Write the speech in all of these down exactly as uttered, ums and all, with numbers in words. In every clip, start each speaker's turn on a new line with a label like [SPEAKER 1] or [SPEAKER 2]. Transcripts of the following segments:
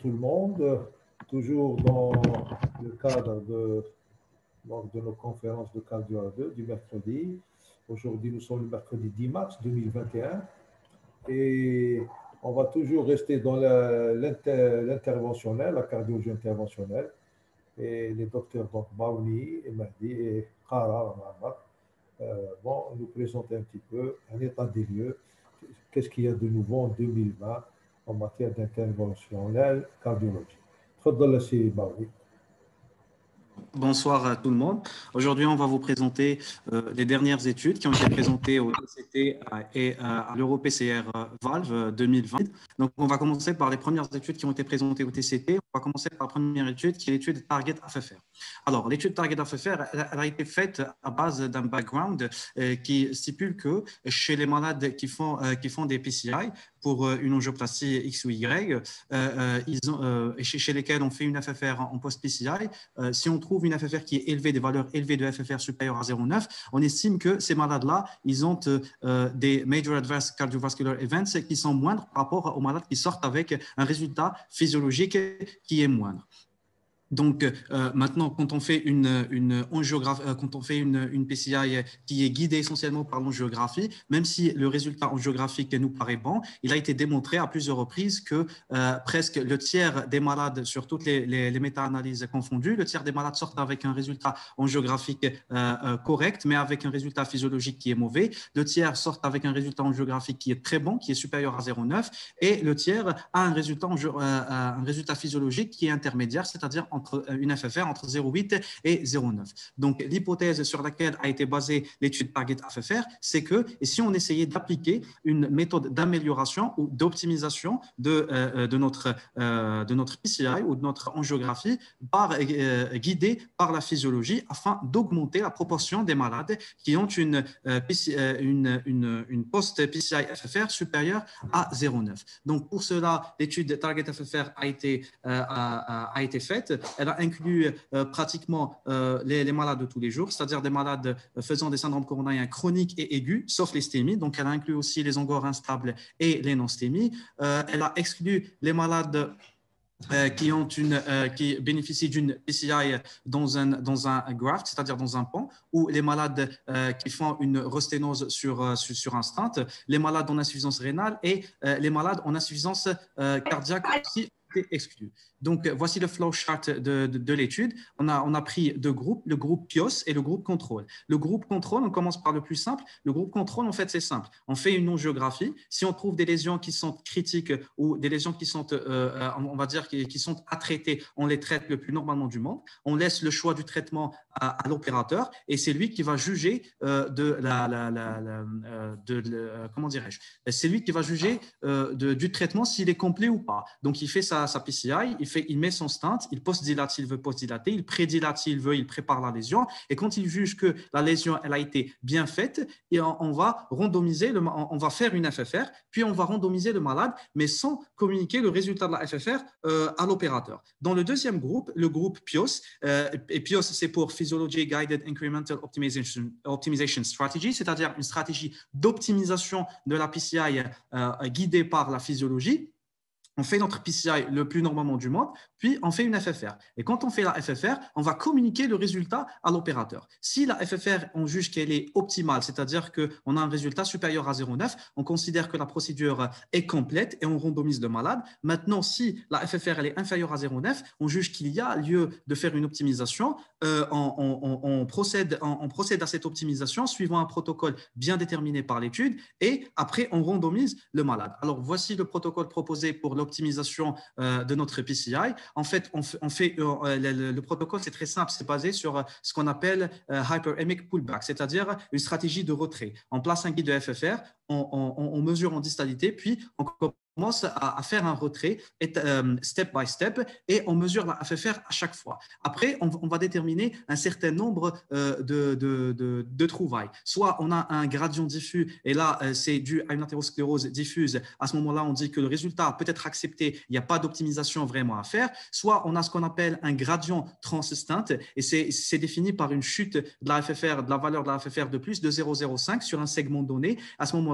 [SPEAKER 1] tout le monde, toujours dans le cadre de, donc, de nos conférences de Cardio A deux du mercredi. Aujourd'hui, nous sommes le mercredi dix mars deux mille vingt et un et on va toujours rester dans l'interventionnel, la cardiologie interventionnelle. Et les docteurs donc Baouni et Mahdi et Khara euh, vont nous présenter un petit peu un état des lieux. Qu'est-ce qu'il y a de nouveau en deux mille vingt en matière d'interventionnelle cardiologie. Tfaddal si Baouni.
[SPEAKER 2] Bonsoir à tout le monde. Aujourd'hui, on va vous présenter euh, les dernières études qui ont été présentées au T C T et à l'Euro P C R Valve deux mille vingt. Donc, on va commencer par les premières études qui ont été présentées au T C T. On va commencer par la première étude qui est l'étude Target F F R. Alors, l'étude Target F F R, elle, elle a été faite à base d'un background euh, qui stipule que chez les malades qui font, euh, qui font des P C I pour une angioplastie X ou Y, euh, euh, ils ont, euh, chez, chez lesquels on fait une F F R en, en post-P C I, euh, si on trouve une F F R qui est élevée, des valeurs élevées de F F R supérieures à zéro virgule neuf, on estime que ces malades-là, ils ont euh, des Major Adverse Cardiovascular Events qui sont moindres par rapport aux malades qui sortent avec un résultat physiologique qui est moindre. Donc, euh, maintenant, quand on fait une, une angiographie, euh, quand on fait une, une P C I qui est guidée essentiellement par l'angiographie, même si le résultat angiographique nous paraît bon, il a été démontré à plusieurs reprises que euh, presque le tiers des malades, sur toutes les, les, les méta-analyses confondues, le tiers des malades sortent avec un résultat angiographique euh, euh, correct, mais avec un résultat physiologique qui est mauvais. Le tiers sortent avec un résultat angiographique qui est très bon, qui est supérieur à zéro virgule neuf, et le tiers a un résultat, angio, euh, un résultat physiologique qui est intermédiaire, c'est-à-dire entre une F F R entre zéro virgule huit et zéro virgule neuf. Donc, l'hypothèse sur laquelle a été basée l'étude Target F F R, c'est que et si on essayait d'appliquer une méthode d'amélioration ou d'optimisation de, euh, de, notre, euh, de notre P C I ou de notre angiographie par, euh, guidée par la physiologie afin d'augmenter la proportion des malades qui ont une, euh, une, une, une post-P C I F F R supérieure à zéro virgule neuf. Donc, pour cela, l'étude Target F F R a été, euh, a, a été faite. Elle a inclut euh, pratiquement euh, les, les malades de tous les jours, c'est-à-dire des malades faisant des syndromes coronariens chroniques et aigus, sauf les stémies. Donc, elle a inclus aussi les angores instables et les non-stémies. Euh, elle a exclu les malades Euh, qui, ont une, euh, qui bénéficient d'une P C I dans un, dans un graft, c'est-à-dire dans un pont, ou les malades euh, qui font une resténose sur, euh, sur, sur un stent, les malades en insuffisance rénale et euh, les malades en insuffisance euh, cardiaque aussi exclus. Donc, voici le flow chart de, de, de l'étude. On a, on a pris deux groupes, le groupe P I O S et le groupe contrôle. Le groupe contrôle, on commence par le plus simple. Le groupe contrôle, en fait, c'est simple. On fait une angiographie. Si on trouve des lésions qui sont critiques ou des lésions qui sont, euh, on va dire, qui, qui sont à traiter, on les traite le plus normalement du monde. On laisse le choix du traitement à, à l'opérateur et c'est lui qui va juger euh, de la, la, la, la de, de, comment dirais-je, c'est lui qui va juger euh, de, du traitement s'il est complet ou pas. Donc, il fait sa, sa P C I, il Fait, il met son stent, il post-dilate s'il veut post-dilater, il prédilate s'il veut, il prépare la lésion. Et quand il juge que la lésion elle a été bien faite, et on, on va randomiser, le, on va faire une F F R, puis on va randomiser le malade, mais sans communiquer le résultat de la F F R euh, à l'opérateur. Dans le deuxième groupe, le groupe P I O S, euh, et P I O S c'est pour Physiology Guided Incremental Optimization, Optimization Strategy, c'est-à-dire une stratégie d'optimisation de la P C I euh, guidée par la physiologie. On fait notre P C I le plus normalement du monde, puis on fait une F F R. Et quand on fait la F F R, on va communiquer le résultat à l'opérateur. Si la F F R, on juge qu'elle est optimale, c'est-à-dire qu'on a un résultat supérieur à zéro virgule neuf, on considère que la procédure est complète et on randomise le malade. Maintenant, si la F F R elle est inférieure à zéro virgule neuf, on juge qu'il y a lieu de faire une optimisation. Euh, on, on, on, procède, on, on procède à cette optimisation suivant un protocole bien déterminé par l'étude et après, on randomise le malade. Alors, voici le protocole proposé pour l'optimisation optimisation euh, de notre P C I. En fait, on, on fait euh, le, le protocole, c'est très simple, c'est basé sur ce qu'on appelle euh, hyperemic pullback, c'est-à-dire une stratégie de retrait. On place un guide de F F R, on, on, on mesure en distalité, puis on commence à, à faire un retrait et, euh, step by step et on mesure la F F R à chaque fois. Après, on, on va déterminer un certain nombre euh, de, de, de, de trouvailles. Soit on a un gradient diffus et là, euh, c'est dû à une athérosclérose diffuse. À ce moment-là, on dit que le résultat peut être accepté, il n'y a pas d'optimisation vraiment à faire. Soit on a ce qu'on appelle un gradient transistant et c'est défini par une chute de la F F R, de la valeur de la F F R de plus de zéro virgule zéro cinq sur un segment donné. À ce moment-là,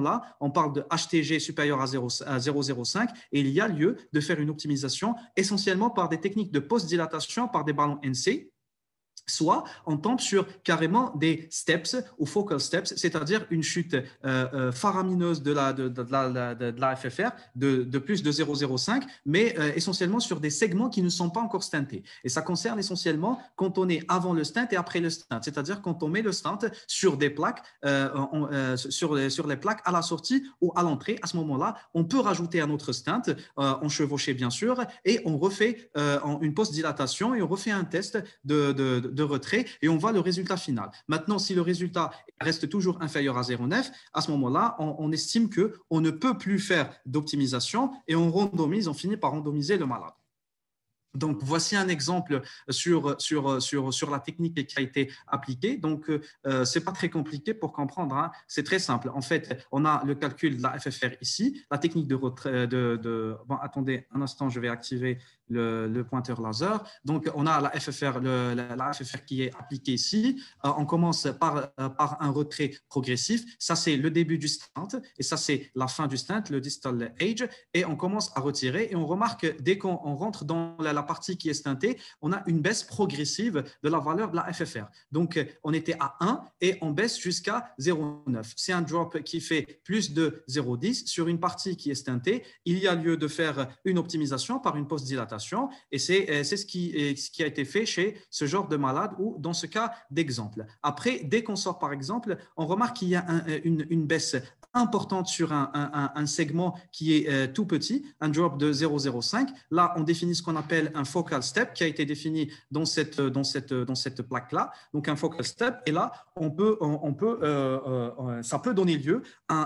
[SPEAKER 2] moment-là, on parle de H T G supérieur à zéro virgule zéro cinq et il y a lieu de faire une optimisation essentiellement par des techniques de post-dilatation par des ballons N C. Soit on tombe sur carrément des steps ou focal steps, c'est-à-dire une chute euh, euh, faramineuse de la, de, de, de, la, de, de la F F R de, de plus de zéro virgule zéro cinq, mais euh, essentiellement sur des segments qui ne sont pas encore stentés. Et ça concerne essentiellement quand on est avant le stent et après le stent, c'est-à-dire quand on met le stent sur des plaques, euh, on, euh, sur, les, sur les plaques à la sortie ou à l'entrée. À ce moment-là, on peut rajouter un autre stent, euh, en chevauché bien sûr, et on refait euh, une post-dilatation et on refait un test de, de, de de retrait et on voit le résultat final. Maintenant, si le résultat reste toujours inférieur à zéro virgule neuf, à ce moment-là, on, on estime qu'on ne peut plus faire d'optimisation et on randomise, on finit par randomiser le malade. Donc, voici un exemple sur, sur, sur, sur la technique qui a été appliquée. Donc, euh, ce n'est pas très compliqué pour comprendre. Hein. C'est très simple. En fait, on a le calcul de la F F R ici, la technique de retrait. De, de, bon, attendez un instant, je vais activer le, le pointeur laser. Donc, on a la F F R, le, la, la F F R qui est appliquée ici. Euh, on commence par, euh, par un retrait progressif. Ça, c'est le début du stent et ça, c'est la fin du stent, le distal age. Et on commence à retirer et on remarque dès qu'on rentre dans la, la partie qui est stentée, on a une baisse progressive de la valeur de la F F R. Donc, on était à un et on baisse jusqu'à zéro virgule neuf. C'est un drop qui fait plus de zéro virgule dix sur une partie qui est stentée. Il y a lieu de faire une optimisation par une post-dilatation et c'est ce qui, ce qui a été fait chez ce genre de malade ou dans ce cas d'exemple. Après, dès qu'on sort par exemple, on remarque qu'il y a un, une, une baisse importante sur un, un, un segment qui est euh, tout petit, un drop de zéro virgule zéro cinq. Là, on définit ce qu'on appelle un focal step qui a été défini dans cette, dans cette, dans cette plaque-là. Donc, un focal step. Et là, on peut, on, on peut, euh, euh, ça peut donner lieu à,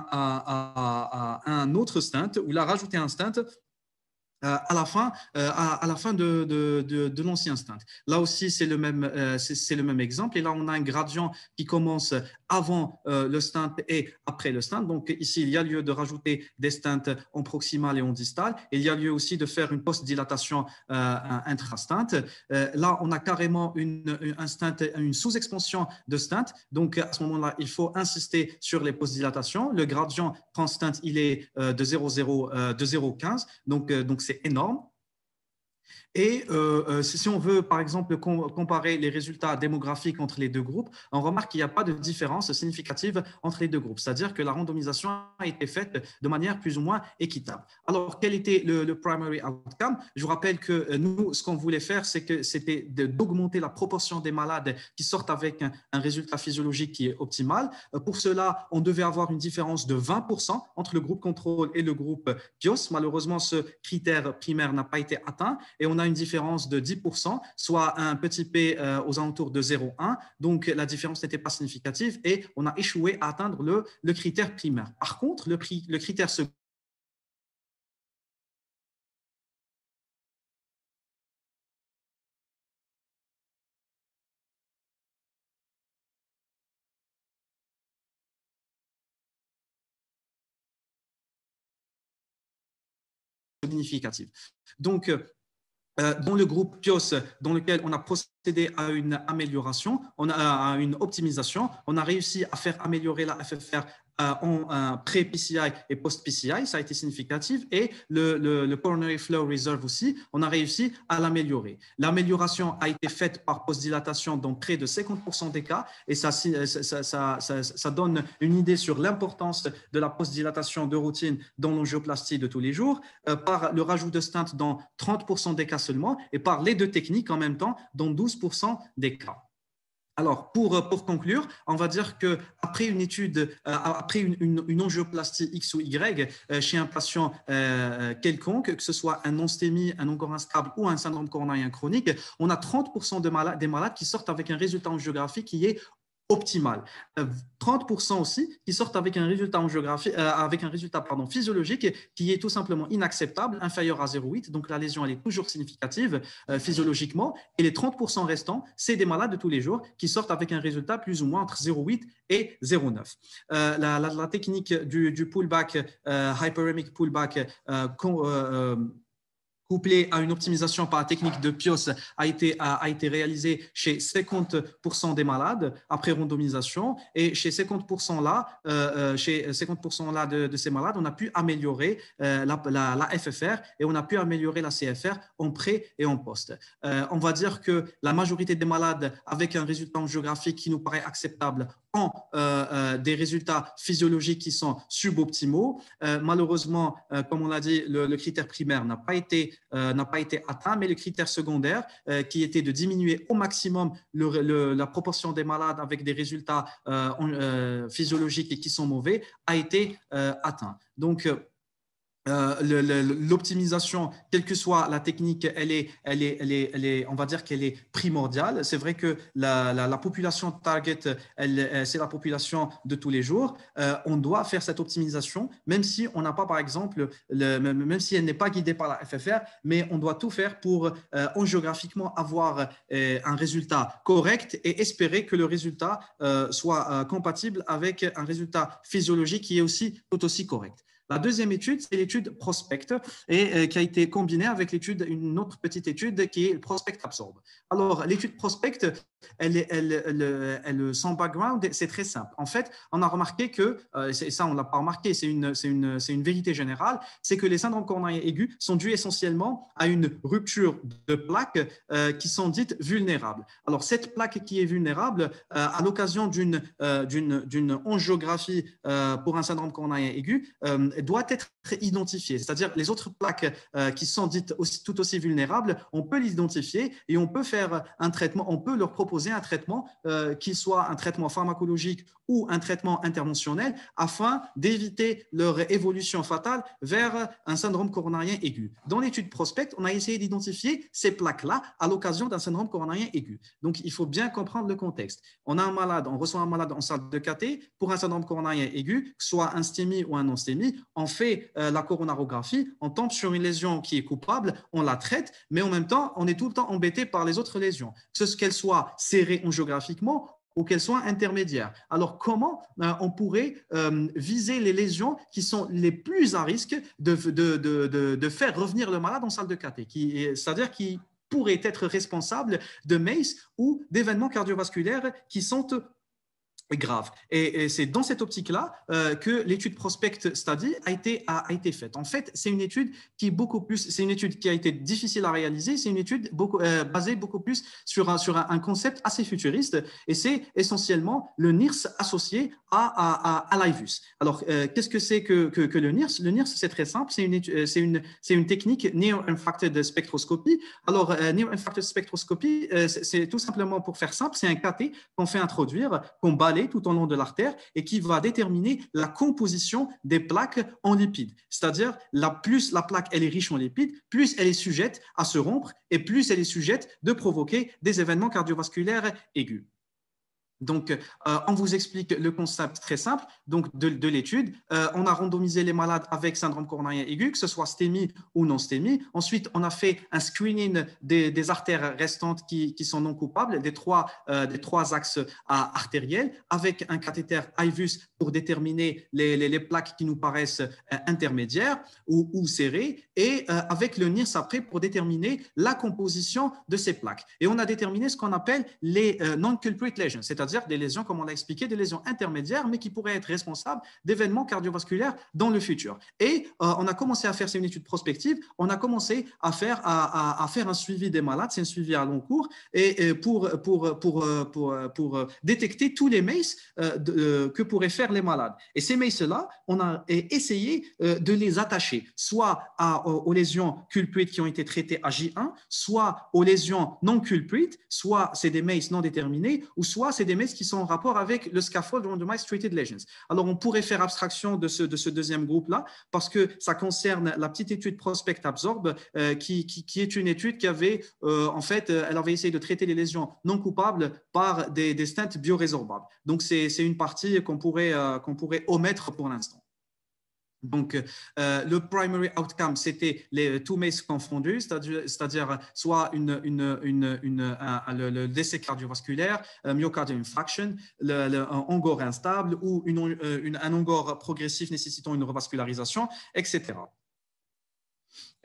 [SPEAKER 2] à, à, à un autre stent ou là, rajouter un stent à la fin, à la fin de, de, de, de l'ancien stent. Là aussi, c'est le, même, c'est le même exemple. Et là, on a un gradient qui commence avant le stent et après le stent. Donc, ici, il y a lieu de rajouter des stents en proximal et en distal. Et il y a lieu aussi de faire une post-dilatation euh, intra-stent. Euh, là, on a carrément une, une, un stent, une sous-expansion de stent. Donc, à ce moment-là, il faut insister sur les post-dilatations. Le gradient trans-stent, il est de zéro virgule quinze. Donc, donc c'est énorme. Et euh, si on veut, par exemple, comparer les résultats démographiques entre les deux groupes, on remarque qu'il n'y a pas de différence significative entre les deux groupes, c'est-à-dire que la randomisation a été faite de manière plus ou moins équitable. Alors, quel était le, le primary outcome? Je vous rappelle que nous, ce qu'on voulait faire, c'est que c'était d'augmenter la proportion des malades qui sortent avec un, un résultat physiologique qui est optimal. Pour cela, on devait avoir une différence de vingt pour cent entre le groupe contrôle et le groupe P I O S. Malheureusement, ce critère primaire n'a pas été atteint et on a une différence de dix pour cent, soit un petit p euh, aux alentours de zéro virgule un. Donc, la différence n'était pas significative et on a échoué à atteindre le, le critère primaire. Par contre, le, prix, le critère secondaire significative. Donc, dans le groupe P I O S, dans lequel on a procédé à une amélioration, on a à une optimisation, on a réussi à faire améliorer la F F R en pré-P C I et post-P C I, ça a été significatif, et le, le, le coronary flow reserve aussi, on a réussi à l'améliorer. L'amélioration a été faite par post-dilatation dans près de cinquante pour cent des cas, et ça, ça, ça, ça, ça, ça donne une idée sur l'importance de la post-dilatation de routine dans l'angioplastie de tous les jours, euh, par le rajout de stent dans trente pour cent des cas seulement, et par les deux techniques en même temps dans douze pour cent des cas. Alors, pour, pour conclure, on va dire qu'après une étude, euh, après une, une, une angioplastie X ou Y euh, chez un patient euh, quelconque, que ce soit un non-stémie, un encore instable ou un syndrome coronarien chronique, on a trente pour cent de malades, des malades qui sortent avec un résultat angiographique qui est optimal. trente pour cent aussi qui sortent avec un résultat, angiographie, euh, avec un résultat pardon, physiologique qui est tout simplement inacceptable, inférieur à zéro virgule huit. Donc, la lésion, elle est toujours significative euh, physiologiquement. Et les trente pour cent restants, c'est des malades de tous les jours qui sortent avec un résultat plus ou moins entre zéro virgule huit et zéro virgule neuf. Euh, la, la, la technique du, du pullback, euh, hyperemic pullback, euh, con, euh, couplé à une optimisation par la technique de Pios, a été, a, a été réalisé chez cinquante pour cent des malades après randomisation. Et chez cinquante pour cent là, euh, chez cinquante pour cent là de, de ces malades, on a pu améliorer euh, la, la, la F F R et on a pu améliorer la C F R en pré et en post. Euh, on va dire que la majorité des malades avec un résultat géographique qui nous paraît acceptable ont euh, euh, des résultats physiologiques qui sont suboptimaux. Euh, malheureusement, euh, comme on l'a dit, le, le critère primaire n'a pas été Euh, n'a pas été atteint, mais le critère secondaire, euh, qui était de diminuer au maximum le, le, la proportion des malades avec des résultats euh, euh, physiologiques et qui sont mauvais, a été euh, atteint. Donc, euh, Euh, l'optimisation, quelle que soit la technique, elle est, elle est, elle est, elle est, on va dire qu'elle est primordiale. C'est vrai que la, la, la population target, elle, c'est la population de tous les jours. Euh, on doit faire cette optimisation, même si on n'a pas, par exemple, le, même si elle n'est pas guidée par la F F R, mais on doit tout faire pour euh, géographiquement avoir euh, un résultat correct et espérer que le résultat euh, soit euh, compatible avec un résultat physiologique qui est aussi tout aussi correct. La deuxième étude, c'est l'étude Prospect et euh, qui a été combinée avec l'étude, une autre petite étude qui est le Prospect Absorb. Alors, l'étude Prospect, elle, elle, elle, elle, son background, c'est très simple. En fait, on a remarqué que, euh, ça on ne l'a pas remarqué, c'est une, une, une vérité générale, c'est que les syndromes coronariens aigus sont dus essentiellement à une rupture de plaques euh, qui sont dites vulnérables. Alors, cette plaque qui est vulnérable, euh, à l'occasion d'une euh, d'une angiographie euh, pour un syndrome coronarien aigu, euh, doit être identifiée. C'est-à-dire les autres plaques euh, qui sont dites aussi, tout aussi vulnérables, on peut l'identifier et on peut faire un traitement, on peut leur proposer un traitement euh, qui soit un traitement pharmacologique ou un traitement interventionnel afin d'éviter leur évolution fatale vers un syndrome coronarien aigu. Dans l'étude Prospect, on a essayé d'identifier ces plaques-là à l'occasion d'un syndrome coronarien aigu. Donc, il faut bien comprendre le contexte. On a un malade, on reçoit un malade en salle de cathé pour un syndrome coronarien aigu, que ce soit un STEMI ou un non-STEMI, on fait euh, la coronarographie, on tombe sur une lésion qui est coupable, on la traite, mais en même temps, on est tout le temps embêté par les autres lésions, que ce qu'elles soient serrées angiographiquement ou qu'elles soient intermédiaires. Alors, comment euh, on pourrait euh, viser les lésions qui sont les plus à risque de, de, de, de, de faire revenir le malade en salle de cathé, c'est-à-dire qui pourraient être responsables de M A C E ou d'événements cardiovasculaires qui sont grave. Et, et c'est dans cette optique-là euh, que l'étude Prospect Study a été, a, a été faite. En fait, c'est une étude qui est beaucoup plus, c'est une étude qui a été difficile à réaliser, c'est une étude beaucoup, euh, basée beaucoup plus sur, un, sur un, un concept assez futuriste, et c'est essentiellement le N I R S associé à, à, à, à l'I V U S. Alors, euh, qu'est-ce que c'est que, que, que le N I R S? Le N I R S, c'est très simple, c'est une, c'est une, c'est une technique Near Infracted Spectroscopy. Alors, euh, Near Infracted Spectroscopy, euh, c'est tout simplement, pour faire simple, c'est un K T qu'on fait introduire, qu'on balaye tout au long de l'artère et qui va déterminer la composition des plaques en lipides. C'est-à-dire, la plus la plaque elle est riche en lipides, plus elle est sujette à se rompre et plus elle est sujette de provoquer des événements cardiovasculaires aigus. Donc, euh, on vous explique le concept très simple donc de, de l'étude. Euh, on a randomisé les malades avec syndrome coronarien aigu, que ce soit STEMI ou non STEMI. Ensuite, on a fait un screening des, des artères restantes qui, qui sont non coupables, des trois, euh, des trois axes artériels, avec un cathéter I V U S pour déterminer les, les, les plaques qui nous paraissent euh, intermédiaires ou, ou serrées, et euh, avec le N I R S après pour déterminer la composition de ces plaques. Et on a déterminé ce qu'on appelle les euh, non-culprit lesions, c'est-à-dire c'est-à-dire des lésions, comme on l'a expliqué, des lésions intermédiaires, mais qui pourraient être responsables d'événements cardiovasculaires dans le futur. Et euh, on a commencé à faire, c'est une étude prospective, on a commencé à faire, à, à, à faire un suivi des malades, c'est un suivi à long cours, et, et pour, pour, pour, pour, pour détecter tous les M A C E euh, de, euh, que pourraient faire les malades. Et ces M A C E-là, on a essayé euh, de les attacher, soit à, aux lésions culprites qui ont été traitées à J un, soit aux lésions non culprites, soit c'est des M A C E non déterminés, ou soit c'est des qui sont en rapport avec le scaffold randomized treated lesions. Alors, on pourrait faire abstraction de ce, de ce deuxième groupe-là parce que ça concerne la petite étude Prospect Absorb euh, qui, qui, qui est une étude qui avait, euh, en fait, elle avait essayé de traiter les lésions non coupables par des, des stents biorésorbables. Donc, c'est une partie qu'on pourrait, euh, qu'on pourrait omettre pour l'instant. Donc, euh, le primary outcome, c'était les two M A C E confondus, c'est-à-dire soit une, une, une, une, un, le, le décès cardiovasculaire, euh, myocardial infarction, le, le, un angor instable ou une, une, un angor progressif nécessitant une revascularisation, et cetera.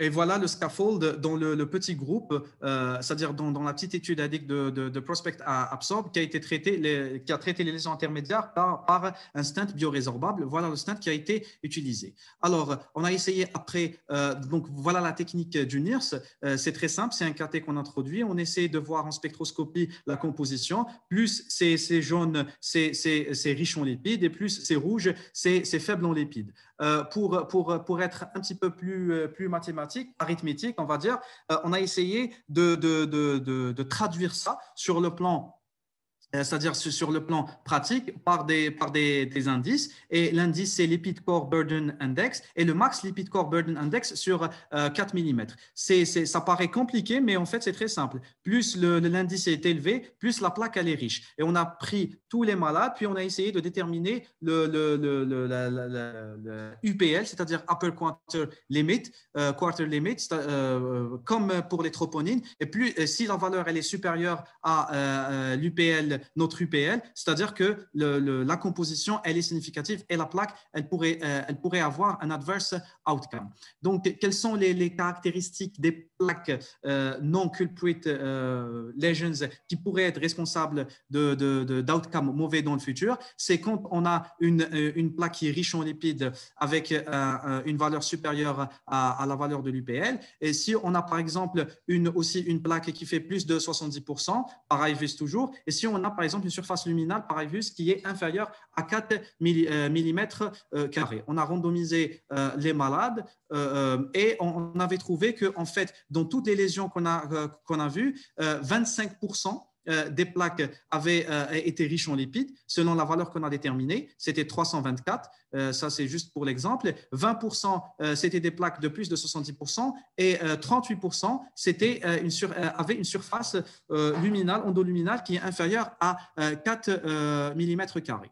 [SPEAKER 2] Et voilà le scaffold dans le, le petit groupe, euh, c'est-à-dire dans, dans la petite étude addict de, de, de Prospect à Absorb qui a, été traité, les, qui a traité les lésions intermédiaires par, par un stent biorésorbable. Voilà le stent qui a été utilisé. Alors, on a essayé après, euh, donc voilà la technique du N I R S. Euh, c'est très simple, c'est un cathé qu'on introduit. On essaie de voir en spectroscopie la composition. Plus c'est jaune, c'est riche en lipides, et plus c'est rouge, c'est faible en lipides. Euh, pour, pour, pour être un petit peu plus, plus mathématique, arithmétique, on va dire, euh, on a essayé de, de, de, de, de traduire ça sur le plan, c'est-à-dire sur le plan pratique par des, par des, des indices. Et l'indice, c'est Lipid Core Burden Index et le max Lipid Core Burden Index sur euh, quatre millimètres. C'est, c'est, ça paraît compliqué, mais en fait, c'est très simple. Plus l'indice est élevé, plus la plaque, elle est riche. Et on a pris tous les malades, puis on a essayé de déterminer le, le, le, le, la, la, la, le U P L, c'est-à-dire Upper Quarter Limit, euh, Quarter Limit, euh, comme pour les troponines. Et plus, si la valeur elle est supérieure à euh, l'U P L, notre U P L, c'est-à-dire que le, le, la composition, elle est significative et la plaque, elle pourrait, euh, elle pourrait avoir un adverse outcome. Donc, quelles sont les, les caractéristiques des plaques euh, non-culprit euh, lesions qui pourraient être responsables de, de, de, d'outcome mauvais dans le futur? C'est quand on a une, une plaque qui est riche en lipides avec euh, une valeur supérieure à, à la valeur de l'U P L. Et si on a, par exemple, une, aussi une plaque qui fait plus de soixante-dix pour cent, par I V U S toujours, et si on a par exemple une surface luminale par I V U S qui est inférieure à quatre millimètres carrés. On a randomisé euh, les malades euh, et on avait trouvé que en fait, dans toutes les lésions qu'on a, euh, qu'on a vues, euh, vingt-cinq pour cent des plaques avaient euh, été riches en lipides selon la valeur qu'on a déterminée, c'était trois cent vingt-quatre, euh, ça c'est juste pour l'exemple. vingt pour cent euh, c'était des plaques de plus de soixante-dix pour cent et euh, trente-huit pour cent c'était euh, une sur, euh, avait une surface euh, luminale, endoluminale qui est inférieure à euh, quatre millimètres carrés.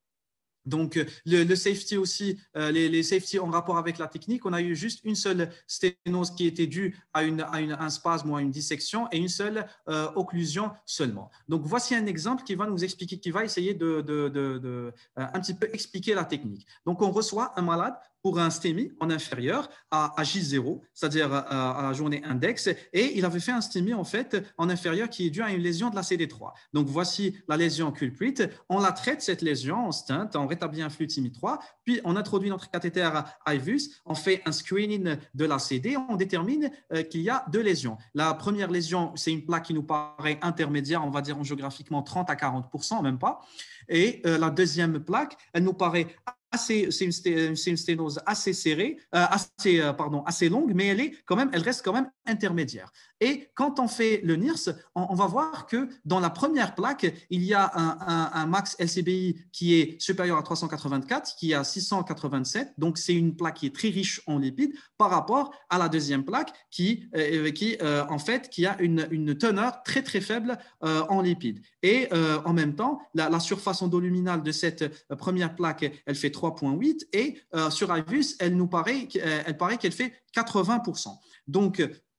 [SPEAKER 2] Donc, le, le safety aussi, euh, les, les safety en rapport avec la technique, on a eu juste une seule sténose qui était due à, une, à une, un spasme ou à une dissection et une seule euh, occlusion seulement. Donc, voici un exemple qui va nous expliquer, qui va essayer de, de, de, de euh, un petit peu expliquer la technique. Donc, on reçoit un malade pour un STEMI en inférieur à, à J zéro, c'est-à-dire à, à la journée index, et il avait fait un STEMI en fait en inférieur qui est dû à une lésion de la C D trois. Donc, voici la lésion culprit. On la traite, cette lésion, en stent, on rétablit un flux T I M I trois, puis on introduit notre cathéter I V U S, on fait un screening de la C D, on détermine euh, qu'il y a deux lésions. La première lésion, c'est une plaque qui nous paraît intermédiaire, on va dire géographiquement trente à quarante pour cent, même pas. Et euh, la deuxième plaque, elle nous paraît assez, c'est une, une sténose assez serrée, euh, assez, euh, pardon, assez longue, mais elle est quand même, elle reste quand même intermédiaire. Et quand on fait le N I R S, on, on va voir que dans la première plaque, il y a un, un, un max L C B I qui est supérieur à trois cent quatre-vingt-quatre, qui est à six cent quatre-vingt-sept. Donc, c'est une plaque qui est très riche en lipides par rapport à la deuxième plaque qui, euh, qui euh, en fait, qui a une, une teneur très, très faible euh, en lipides. Et euh, en même temps, la, la surface endoluminale de cette euh, première plaque, elle fait trois virgule huit et euh, sur I V U S, elle nous paraît, elle paraît qu'elle fait quatre-vingts pour cent. Donc,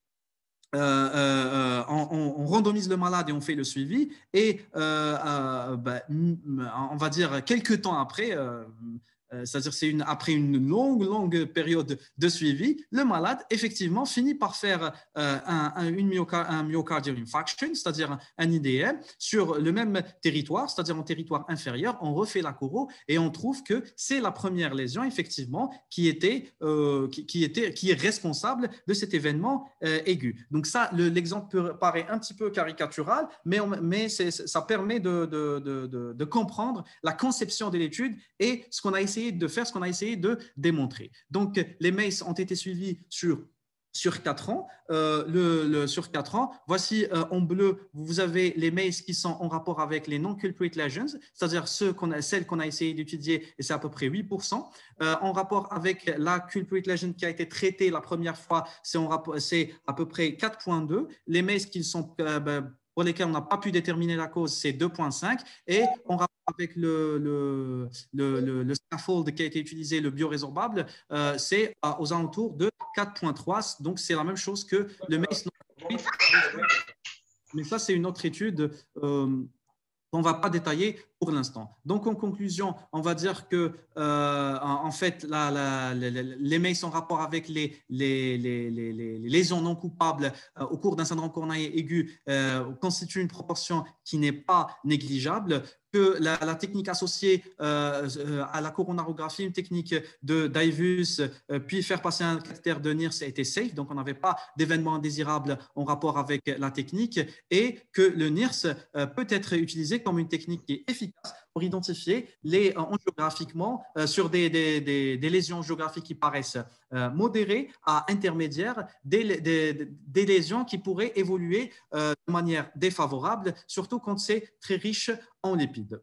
[SPEAKER 2] Euh, euh, on, on randomise le malade et on fait le suivi et euh, euh, bah, on va dire quelques temps après, euh, c'est-à-dire c'est une, après une longue, longue période de suivi, le malade effectivement finit par faire euh, un, un, une myocard, un myocardial infarction, c'est-à-dire un, un I D M sur le même territoire, c'est-à-dire en territoire inférieur, on refait la choro et on trouve que c'est la première lésion effectivement qui, était, euh, qui, qui, était, qui est responsable de cet événement euh, aigu. Donc ça, l'exemple le, paraît un petit peu caricatural, mais, on, mais ça permet de, de, de, de, de comprendre la conception de l'étude et ce qu'on a essayé de faire, ce qu'on a essayé de démontrer. Donc, les M A C E ont été suivis sur sur quatre ans. Euh, le, le, sur quatre ans, voici euh, en bleu, vous avez les M A C E qui sont en rapport avec les non-culprit lesions, c'est-à-dire ceux qu'on a, celles qu'on a essayé d'étudier, et c'est à peu près huit pour cent. Euh, en rapport avec la culprit lesion qui a été traitée la première fois, c'est à peu près quatre virgule deux. Les M A C E qui sont euh, ben, pour lesquels on n'a pas pu déterminer la cause, c'est deux virgule cinq. Et en rapport avec le, le, le, le, le scaffold qui a été utilisé, le biorésorbable, euh, c'est aux alentours de quatre virgule trois. Donc, c'est la même chose que le M A C E. Mais ça, c'est une autre étude euh, qu'on ne va pas détailler pour l'instant. Donc, en conclusion, on va dire que, euh, en, en fait, la, la, la, les M A C E en rapport avec les, les, les, les, les lésions non coupables euh, au cours d'un syndrome coronarien aigu euh, constituent une proportion qui n'est pas négligeable, que la, la technique associée euh, à la coronarographie, une technique de d'I V U S, euh, puis faire passer un cathéter de N I R S était safe, donc on n'avait pas d'événements indésirables en rapport avec la technique, et que le N I R S euh, peut être utilisé comme une technique qui est efficace pour identifier les angiographiquement euh, sur des, des, des, des lésions géographiques qui paraissent euh, modérées à intermédiaires, des, des, des lésions qui pourraient évoluer euh, de manière défavorable, surtout quand c'est très riche en lipides.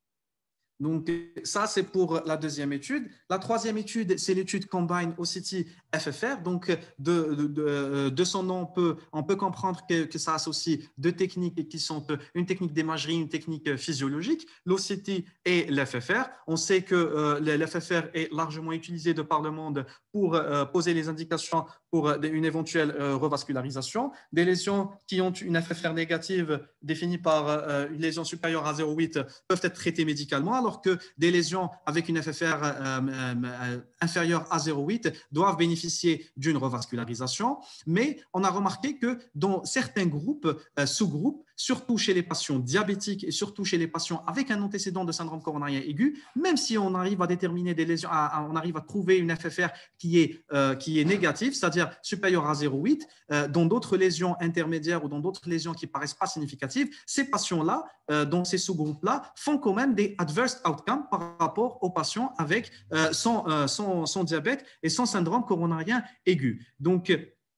[SPEAKER 2] Donc, ça, c'est pour la deuxième étude. La troisième étude, c'est l'étude Combine O C T F F R. Donc, de, de, de, de son nom, on peut, on peut comprendre que, que ça associe deux techniques qui sont une technique d'imagerie, une technique physiologique, l'O C T et l'F F R. On sait que euh, l'F F R est largement utilisé de par le monde pour euh, poser les indications pour une éventuelle euh, revascularisation. Des lésions qui ont une F F R négative définie par euh, une lésion supérieure à zéro virgule huit peuvent être traitées médicalement, alors que des lésions avec une F F R euh, euh, inférieure à zéro virgule huit doivent bénéficier d'une revascularisation. Mais on a remarqué que dans certains groupes, euh, sous-groupes, surtout chez les patients diabétiques et surtout chez les patients avec un antécédent de syndrome coronarien aigu, même si on arrive à déterminer des lésions, à, à, on arrive à trouver une F F R qui est, euh, qui est négative, c'est-à-dire supérieure à zéro virgule huit, euh, dans d'autres lésions intermédiaires ou dans d'autres lésions qui ne paraissent pas significatives, ces patients-là, euh, dans ces sous-groupes-là, font quand même des adverse outcomes par rapport aux patients avec euh, son, euh, son, son diabète et son syndrome coronarien aigu. Donc,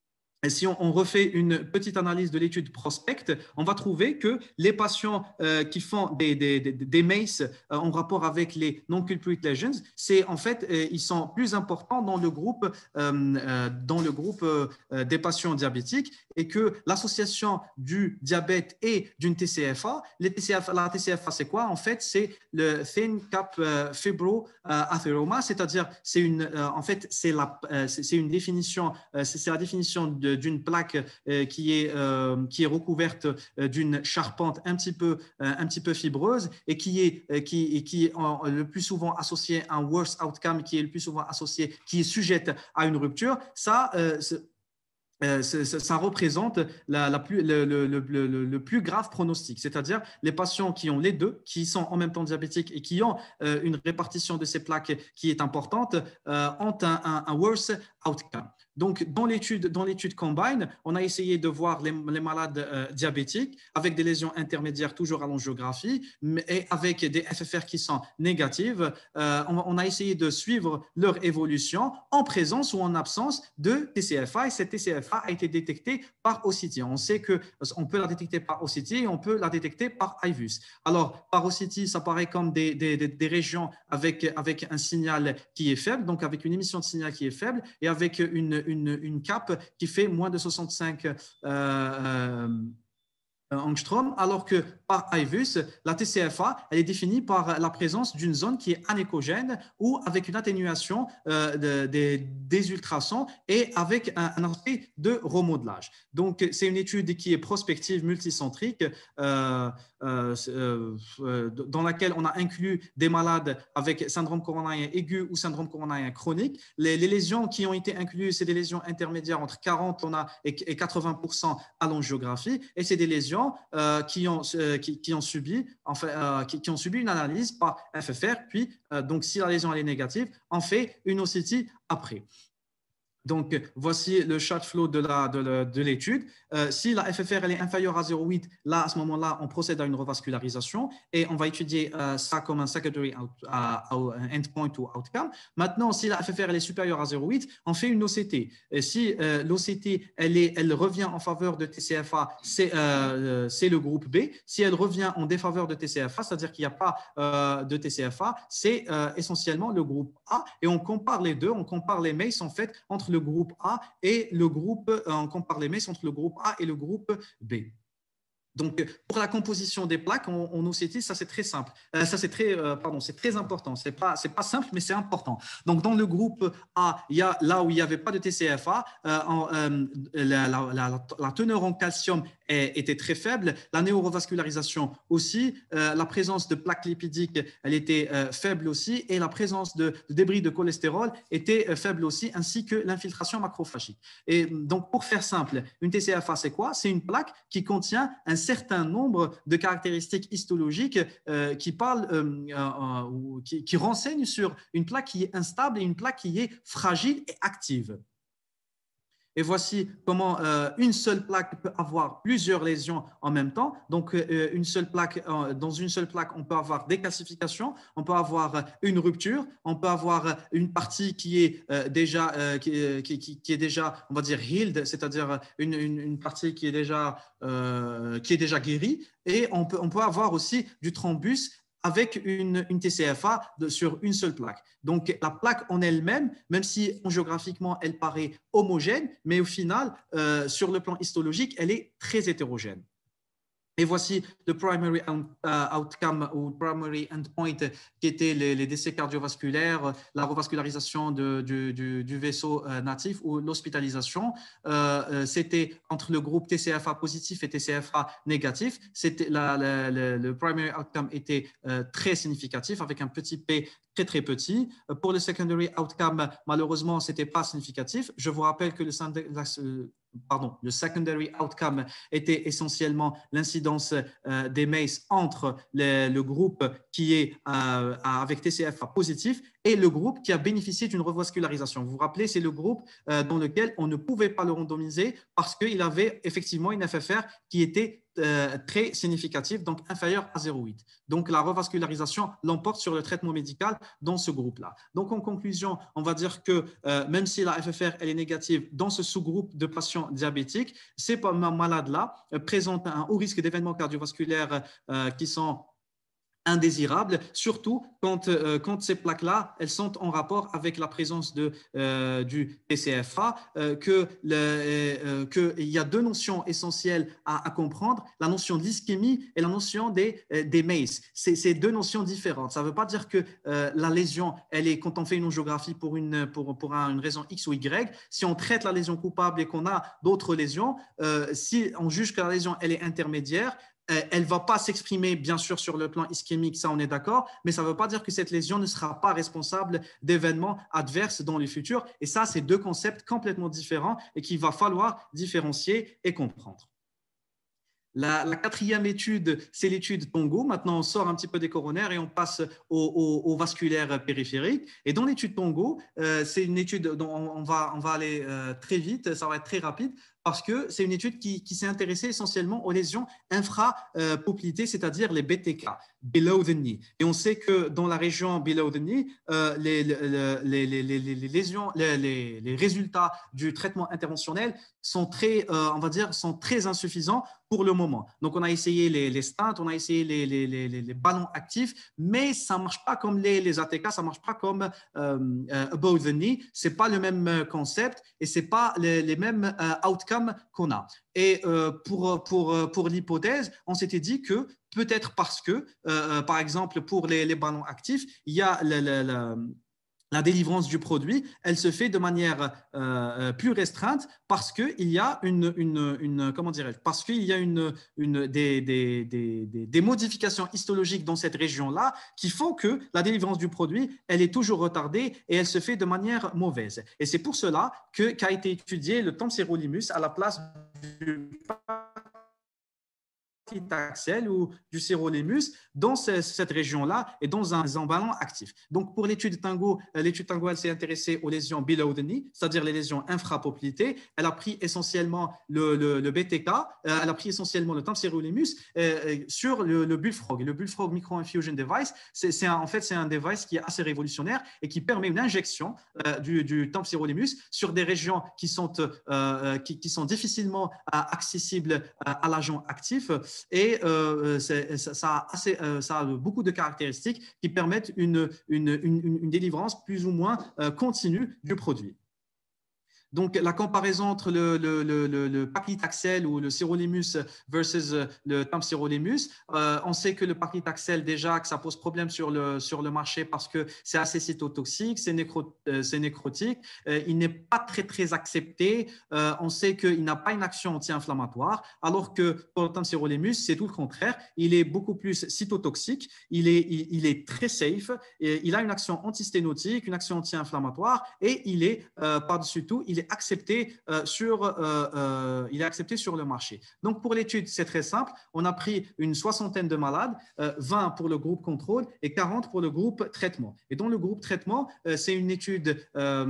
[SPEAKER 2] et si on, on refait une petite analyse de l'étude Prospect, on va trouver que les patients euh, qui font des, des, des, des M A C E euh, en rapport avec les non-culprit lesions, c'est en fait, euh, ils sont plus importants dans le groupe, euh, euh, dans le groupe euh, des patients diabétiques, et que l'association du diabète et d'une T C F A, les T C F A, la T C F A, c'est quoi? En fait, c'est le Thin Cap euh, Fibroatheroma, c'est-à-dire, c'est une, euh, en fait, c'est la, euh, c'est une définition, euh, c'est la définition de d'une plaque euh, qui, est, euh, qui est recouverte euh, d'une charpente un petit peu, euh, un petit peu fibreuse et qui est, euh, qui, et qui est en, le plus souvent associée à un worst outcome, qui est le plus souvent associé, qui est sujette à une rupture. Ça, euh, Euh, ça représente la, la plus, le, le, le, le, le plus grave pronostic, c'est-à-dire les patients qui ont les deux, qui sont en même temps diabétiques et qui ont euh, une répartition de ces plaques qui est importante, euh, ont un, un, un worse outcome. Donc, dans l'étude, dans l'étude Combine, on a essayé de voir les, les malades euh, diabétiques avec des lésions intermédiaires toujours à l'angiographie et avec des F F R qui sont négatives. Euh, on, on a essayé de suivre leur évolution en présence ou en absence de T C F A, et cette T C F A a été détectée par O C T. On sait qu'on peut la détecter par O C T et on peut la détecter par I V U S. Alors, par O C T, ça paraît comme des, des, des régions avec, avec un signal qui est faible, donc avec une émission de signal qui est faible et avec une, une, une cape qui fait moins de soixante-cinq euh, euh, angstrom, alors que par I V U S, la T C F A, elle est définie par la présence d'une zone qui est anéchogène ou avec une atténuation euh, de, de, des ultrasons et avec un, un aspect de remodelage. Donc, c'est une étude qui est prospective, multicentrique, euh, euh, euh, dans laquelle on a inclus des malades avec syndrome coronarien aigu ou syndrome coronarien chronique. Les, les lésions qui ont été incluses, c'est des lésions intermédiaires entre quarante on a, et, et quatre-vingts pour cent à l'angiographie, et c'est des lésions Euh, qui, ont, euh, qui, qui, ont subi, enfin, euh, qui, qui ont subi une analyse par F F R, puis euh, donc si la lésion elle est négative, on fait une O C T après. Donc, voici le chart flow de l'étude. Euh, si la F F R elle est inférieure à zéro virgule huit, là, à ce moment-là, on procède à une revascularisation et on va étudier euh, ça comme un secondary out, uh, endpoint ou outcome. Maintenant, si la F F R elle est supérieure à zéro virgule huit, on fait une O C T. Et si euh, l'O C T elle, elle revient en faveur de T C F A, c'est euh, le groupe B. Si elle revient en défaveur de T C F A, c'est-à-dire qu'il n'y a pas euh, de T C F A, c'est euh, essentiellement le groupe A. Et on compare les deux, on compare les M A C E en fait entre le groupe A et le groupe, on compare les M A C E entre le groupe A et le groupe B. Donc, pour la composition des plaques, on, on nous dit ça, c'est très simple. Euh, ça, c'est très, euh, pardon, c'est très important. C'est pas, c'est pas simple, mais c'est important. Donc, dans le groupe A, il y a là où il n'y avait pas de T C F A, euh, en, euh, la, la, la, la teneur en calcium est, était très faible. La neurovascularisation aussi. Euh, la présence de plaques lipidiques, elle était euh, faible aussi, et la présence de, de débris de cholestérol était euh, faible aussi, ainsi que l'infiltration macrophagique. Et donc, pour faire simple, une T C F A, c'est quoi? C'est une plaque qui contient un certain nombre de caractéristiques histologiques euh, qui parlent, euh, euh, qui, qui renseignent sur une plaque qui est instable et une plaque qui est fragile et active. Et voici comment euh, une seule plaque peut avoir plusieurs lésions en même temps. Donc, euh, une seule plaque, euh, dans une seule plaque, on peut avoir des calcifications, on peut avoir une rupture, on peut avoir une partie qui est euh, déjà, euh, qui, qui, qui est déjà, on va dire healed, c'est-à-dire une, une, une partie qui est déjà, euh, qui est déjà guérie. Et on peut, on peut avoir aussi du thrombus avec une, une T C F A de, sur une seule plaque. Donc, la plaque en elle-même, même si géographiquement, elle paraît homogène, mais au final, euh, sur le plan histologique, elle est très hétérogène. Et voici le primary outcome ou primary endpoint qui était les, les décès cardiovasculaires, la revascularisation de, du, du, du vaisseau natif ou l'hospitalisation. Euh, C'était entre le groupe T C F A positif et T C F A négatif. La, la, la, le primary outcome était euh, très significatif avec un petit P très très petit. Pour le secondary outcome, malheureusement, ce n'était pas significatif. Je vous rappelle que le Pardon, le secondary outcome était essentiellement l'incidence euh, des M A C E entre les, le groupe qui est euh, avec T C F A positif et le groupe qui a bénéficié d'une revascularisation. Vous vous rappelez, c'est le groupe euh, dans lequel on ne pouvait pas le randomiser parce qu'il avait effectivement une F F R qui était euh, très significative, donc inférieure à zéro virgule huit. Donc, la revascularisation l'emporte sur le traitement médical dans ce groupe-là. Donc, en conclusion, on va dire que euh, même si la F F R elle est négative dans ce sous-groupe de patients diabétiques, ces malades-là euh, présentent un haut risque d'événements cardiovasculaires euh, qui sont indésirables, surtout quand, euh, quand ces plaques-là, elles sont en rapport avec la présence de, euh, du T C F A, euh, que le, euh, que il y a deux notions essentielles à, à comprendre, la notion de l'ischémie et la notion des, euh, des M A C E. C'est deux notions différentes. Ça ne veut pas dire que euh, la lésion, elle est, quand on fait une angiographie pour une, pour, pour une raison X ou Y, si on traite la lésion coupable et qu'on a d'autres lésions, euh, si on juge que la lésion, elle est intermédiaire, elle ne va pas s'exprimer, bien sûr, sur le plan ischémique, ça on est d'accord, mais ça ne veut pas dire que cette lésion ne sera pas responsable d'événements adverses dans le futur. Et ça, c'est deux concepts complètement différents et qu'il va falloir différencier et comprendre. La, la quatrième étude, c'est l'étude Tongo. Maintenant, on sort un petit peu des coronaires et on passe au, au, au vasculaire périphérique. Et dans l'étude Tongo, euh, c'est une étude dont on, on, va, on va aller euh, très vite, ça va être très rapide, parce que c'est une étude qui, qui s'est intéressée essentiellement aux lésions infrapoplitées, c'est-à-dire les B T K, below the knee. Et on sait que dans la région below the knee, euh, les, les, les, les, les, les, lésions, les, les, les résultats du traitement interventionnel sont très, euh, on va dire, sont très insuffisants pour le moment. Donc, on a essayé les, les stents, on a essayé les, les, les, les ballons actifs, mais ça ne marche pas comme les, les A T K, ça ne marche pas comme euh, above the knee. Ce n'est pas le même concept et ce n'est pas les, les mêmes euh, outcomes qu'on a. Et euh, pour, pour, pour l'hypothèse, on s'était dit que peut-être parce que, euh, par exemple, pour les, les ballons actifs, il y a le, le, le la délivrance du produit, elle se fait de manière euh, plus restreinte parce qu'il y a une, une, une comment dirais-je, parce qu'il y a une, une, des, des, des, des modifications histologiques dans cette région-là qui font que la délivrance du produit, elle est toujours retardée et elle se fait de manière mauvaise. Et c'est pour cela que, qu'a été étudié le tempsirolimus à la place du paclitaxel ou du sirolimus dans ce, cette région-là et dans un, un ballon actif. Donc, pour l'étude Tango, l'étude Tango, elle s'est intéressée aux lésions below the knee, c'est-à-dire les lésions infrapoplitées. Elle a pris essentiellement le, le, le B T K, euh, elle a pris essentiellement le tempsirolimus euh, sur le, le Bullfrog. Le Bullfrog Micro-Infusion Device, c'est en fait, c'est un device qui est assez révolutionnaire et qui permet une injection euh, du, du tempsirolimus sur des régions qui sont, euh, qui, qui sont difficilement euh, accessibles à, à l'agent actif. Et euh, ça, a assez, euh, ça a beaucoup de caractéristiques qui permettent une, une, une, une délivrance plus ou moins euh, continue du produit. Donc, la comparaison entre le, le, le, le, le paclitaxel ou le sirolimus versus le temsirolimus, euh, on sait que le paclitaxel, déjà, que ça pose problème sur le, sur le marché parce que c'est assez cytotoxique, c'est nécro, euh, nécrotique, euh, il n'est pas très, très accepté. Euh, on sait qu'il n'a pas une action anti-inflammatoire, alors que pour le temsirolimus, c'est tout le contraire. Il est beaucoup plus cytotoxique, il est, il, il est très safe, et il a une action antisténotique, une action anti-inflammatoire, et il est, euh, par-dessus tout, il est accepté euh, sur, euh, euh, il est accepté sur le marché. Donc, pour l'étude, c'est très simple. On a pris une soixantaine de malades, euh, vingt pour le groupe contrôle et quarante pour le groupe traitement. Et dans le groupe traitement, euh, c'est une étude, euh,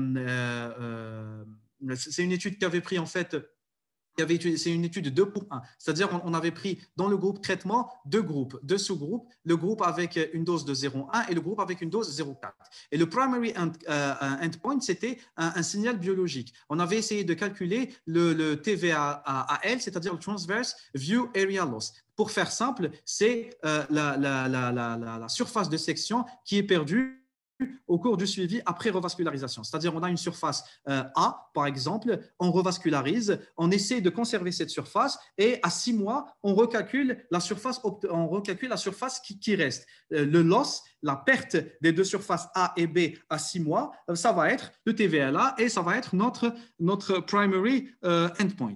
[SPEAKER 2] euh, euh, c'est une étude qui avait pris en fait c'est une étude deux pour un, c'est-à-dire on avait pris dans le groupe traitement deux groupes, deux sous-groupes, le groupe avec une dose de zéro virgule un et le groupe avec une dose de zéro virgule quatre. Et le primary end, euh, endpoint, c'était un, un signal biologique. On avait essayé de calculer le, le T V A L, c'est-à-dire le Transverse View Area Loss. Pour faire simple, c'est euh, la, la, la, la, la surface de section qui est perdue au cours du suivi après revascularisation. C'est-à-dire, on a une surface euh, A, par exemple, on revascularise, on essaie de conserver cette surface et à six mois, on recalcule la surface, on recalcule la surface qui, qui reste. Euh, le loss, la perte des deux surfaces A et B à six mois, ça va être le T V L A et ça va être notre, notre primary euh, endpoint.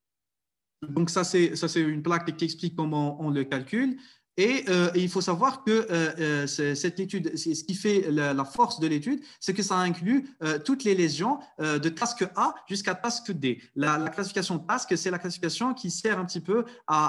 [SPEAKER 2] Donc, ça, c'est une plaque qui explique comment on le calcule. Et euh, il faut savoir que euh, cette étude, ce qui fait la, la force de l'étude, c'est que ça inclut euh, toutes les lésions euh, de task A jusqu'à task D. La, la classification task, c'est la classification qui sert un petit peu à,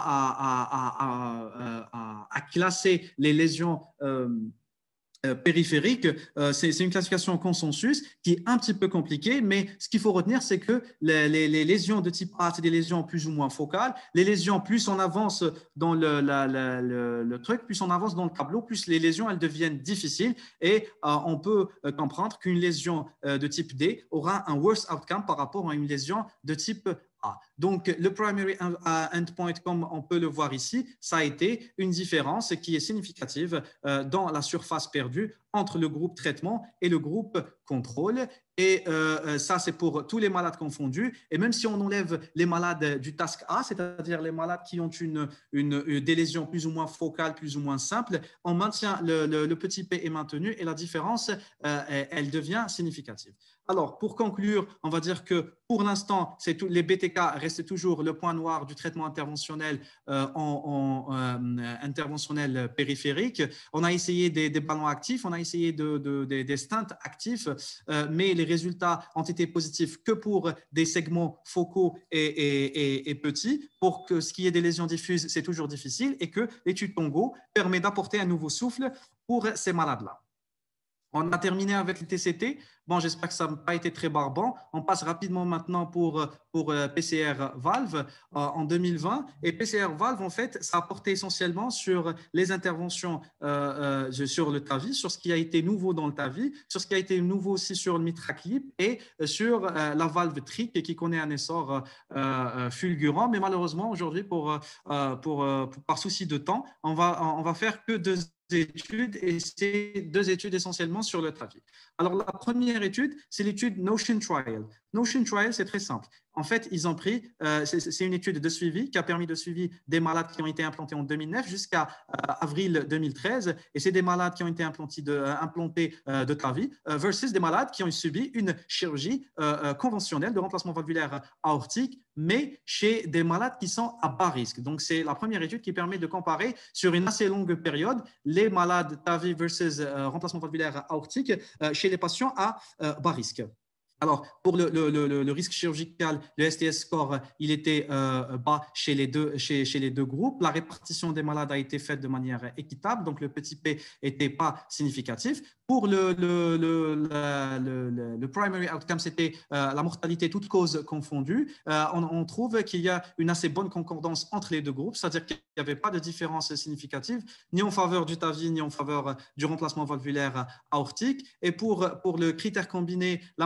[SPEAKER 2] à, à, à, à classer les lésions euh, Euh, périphérique, euh, c'est une classification consensus qui est un petit peu compliquée, mais ce qu'il faut retenir, c'est que les, les, les lésions de type A, c'est des lésions plus ou moins focales. Les lésions, plus on avance dans le, la, la, le, le truc, plus on avance dans le tableau, plus les lésions, elles deviennent difficiles et euh, on peut euh, comprendre qu'une lésion euh, de type D aura un worse outcome par rapport à une lésion de type A. Donc, le primary endpoint, comme on peut le voir ici, ça a été une différence qui est significative euh, dans la surface perdue entre le groupe traitement et le groupe contrôle. Et euh, ça, c'est pour tous les malades confondus. Et même si on enlève les malades du task A, c'est-à-dire les malades qui ont une, une, une, des lésions plus ou moins focales, plus ou moins simples, on maintient le, le, le petit p est maintenu et la différence, euh, elle devient significative. Alors, pour conclure, on va dire que pour l'instant, les B T K restent toujours le point noir du traitement interventionnel euh, en, en euh, interventionnel périphérique. On a essayé des, des ballons actifs, on a essayé de, de, de, des stents actifs, euh, mais les résultats ont été positifs que pour des segments focaux et, et, et, et petits. Pour que ce qui est des lésions diffuses, c'est toujours difficile et que l'étude Tongo permet d'apporter un nouveau souffle pour ces malades-là. On a terminé avec le T C T. Bon, j'espère que ça n'a pas été très barbant. On passe rapidement maintenant pour, pour P C R Valve euh, en deux mille vingt. Et P C R Valve, en fait, ça a porté essentiellement sur les interventions euh, euh, sur le TAVI, sur ce qui a été nouveau dans le TAVI, sur ce qui a été nouveau aussi sur le MitraClip et sur euh, la valve Tric qui connaît un essor euh, euh, fulgurant. Mais malheureusement, aujourd'hui, pour, euh, pour, euh, pour, par souci de temps, on va, on va faire que deux études et c'est deux études essentiellement sur le TAVI. Alors, la première étude, c'est l'étude Notion Trial. Notion Trial, c'est très simple. En fait, ils ont pris, euh, c'est une étude de suivi qui a permis de suivre des malades qui ont été implantés en deux mille neuf jusqu'à euh, avril deux mille treize. Et c'est des malades qui ont été implantés de, euh, implantés, euh, de TAVI euh, versus des malades qui ont subi une chirurgie euh, conventionnelle de remplacement valvulaire aortique, mais chez des malades qui sont à bas risque. Donc, c'est la première étude qui permet de comparer sur une assez longue période les malades TAVI versus euh, remplacement valvulaire aortique euh, chez les patients à euh, bas risque. Alors, pour le, le, le, le risque chirurgical, le S T S score, il était euh, bas chez les, deux, chez, chez les deux groupes. La répartition des malades a été faite de manière équitable, donc le petit p n'était pas significatif. Pour le, le, le, le, le, le primary outcome, c'était euh, la mortalité toute cause confondue. Euh, on, on trouve qu'il y a une assez bonne concordance entre les deux groupes, c'est-à-dire qu'il n'y avait pas de différence significative, ni en faveur du TAVI, ni en faveur du remplacement valvulaire aortique. Et pour, pour le critère combiné, la mortalité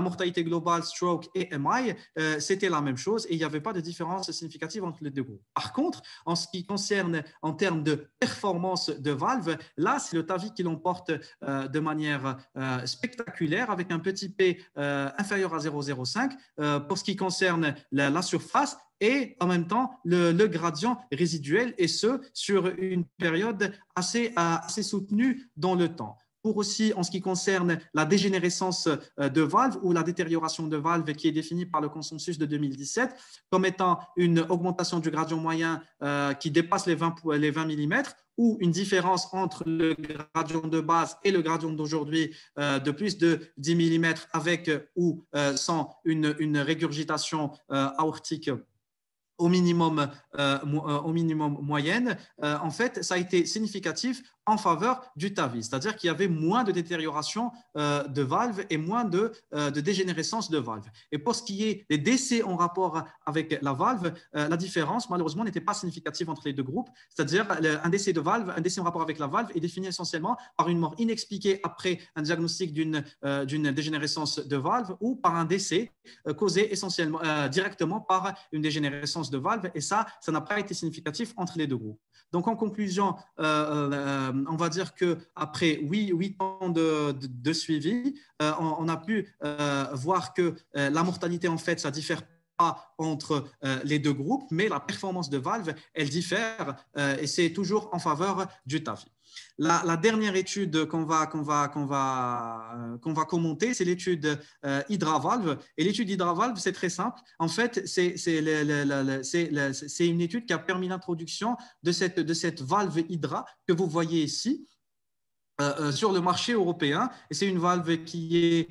[SPEAKER 2] mortalité globale, stroke et M I, euh, c'était la même chose et il n'y avait pas de différence significative entre les deux groupes. Par contre, en ce qui concerne en termes de performance de valve, là, c'est le TAVI qui l'emporte euh, de manière euh, spectaculaire avec un petit P euh, inférieur à zéro virgule zéro cinq euh, pour ce qui concerne la, la surface et en même temps le, le gradient résiduel, et ce, sur une période assez, assez soutenue dans le temps. Pour aussi, en ce qui concerne la dégénérescence de valve ou la détérioration de valve qui est définie par le consensus de deux mille dix-sept comme étant une augmentation du gradient moyen euh, qui dépasse les vingt, les vingt millimètres ou une différence entre le gradient de base et le gradient d'aujourd'hui euh, de plus de dix millimètres avec ou euh, sans une, une régurgitation euh, aortique au minimum, euh, au minimum moyenne, euh, en fait, ça a été significatif en faveur du TAVI, c'est-à-dire qu'il y avait moins de détérioration euh, de valve et moins de, euh, de dégénérescence de valve. Et pour ce qui est des décès en rapport avec la valve, euh, la différence, malheureusement, n'était pas significative entre les deux groupes, c'est-à-dire un décès de valve, un décès en rapport avec la valve est défini essentiellement par une mort inexpliquée après un diagnostic d'une euh, d'une dégénérescence de valve ou par un décès euh, causé essentiellement, euh, directement par une dégénérescence de valve, et ça, ça n'a pas été significatif entre les deux groupes. Donc, en conclusion, euh, euh, on va dire qu'après huit ans de, de, de suivi, euh, on, on a pu euh, voir que euh, la mortalité, en fait, ça diffère pas entre euh, les deux groupes, mais la performance de valve, elle diffère euh, et c'est toujours en faveur du TAVI. La, la dernière étude qu'on va, qu'on va, qu'on va, euh, qu'on va commenter, c'est l'étude euh, HydraValve. Et l'étude HydraValve, c'est très simple. En fait, c'est, c'est, le, le, le, c'est, le, c'est une étude qui a permis l'introduction de cette, de cette valve Hydra que vous voyez ici. Euh, sur le marché européen, et c'est une valve qui est,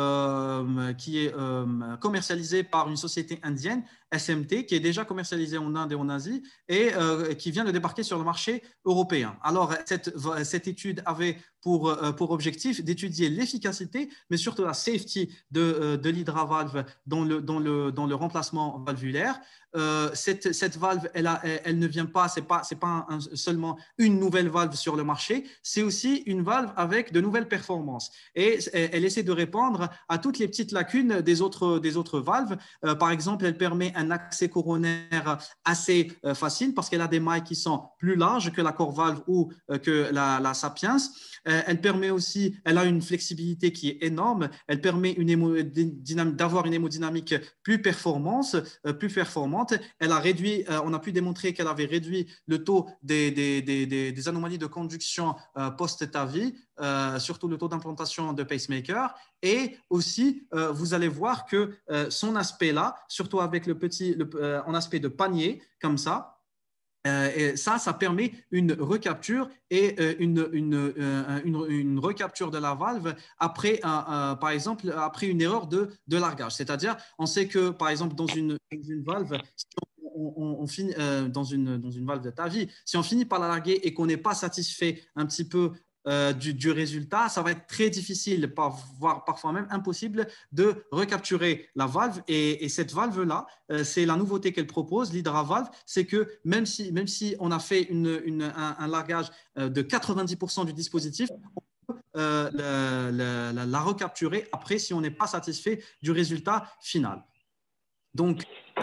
[SPEAKER 2] euh, qui est euh, commercialisée par une société indienne, S M T, qui est déjà commercialisée en Inde et en Asie et euh, qui vient de débarquer sur le marché européen. Alors, cette, cette étude avait pour, euh, pour objectif d'étudier l'efficacité, mais surtout la safety de, de l'hydravalve dans le, dans, le, dans le remplacement valvulaire. Euh, cette, cette valve, elle, a, elle, elle ne vient pas, ce n'est pas, c'est pas un, seulement une nouvelle valve sur le marché, c'est aussi une valve avec de nouvelles performances. Et elle essaie de répondre à toutes les petites lacunes des autres, des autres valves. Euh, par exemple, elle permet un accès coronaire assez euh, facile parce qu'elle a des mailles qui sont plus larges que la Corvalve ou euh, que la, la Sapiens. Euh, elle permet aussi, elle a une flexibilité qui est énorme. Elle permet une hémo, d'avoir une hémodynamique plus performante, euh, plus performante. Elle a réduit, euh, on a pu démontrer qu'elle avait réduit le taux des, des, des, des, des anomalies de conduction euh, post-TAVI, euh, surtout le taux d'implantation de pacemaker. Et aussi, euh, vous allez voir que euh, son aspect-là, surtout avec le petit, le, euh, en aspect de panier, comme ça, Euh, et ça, ça permet une recapture et euh, une, une, euh, une, une recapture de la valve après, un, un, par exemple, après une erreur de, de largage. C'est-à-dire, on sait que, par exemple, dans une, dans une valve, si on, on, on finit euh, dans une, dans une valve de TAVI, si on finit par la larguer et qu'on n'est pas satisfait un petit peu Euh, du, du résultat, ça va être très difficile, voire parfois même impossible de recapturer la valve. Et, et cette valve-là, euh, c'est la nouveauté qu'elle propose, l'hydravalve, c'est que même si, même si on a fait une, une, un, un largage de quatre-vingt-dix pour cent du dispositif, on peut euh, la, la, la, la recapturer après si on n'est pas satisfait du résultat final. Donc,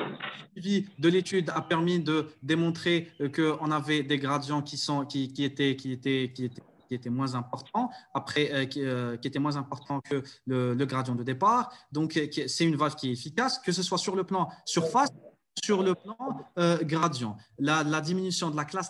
[SPEAKER 2] le suivi de l'étude a permis de démontrer qu'on avait des gradients qui, sont, qui, qui étaient, qui étaient, qui étaient qui était moins important, après, euh, qui, euh, qui était moins important que le, le gradient de départ. Donc, euh, c'est une valve qui est efficace, que ce soit sur le plan surface, sur le plan euh, gradient. La, la diminution de la classe,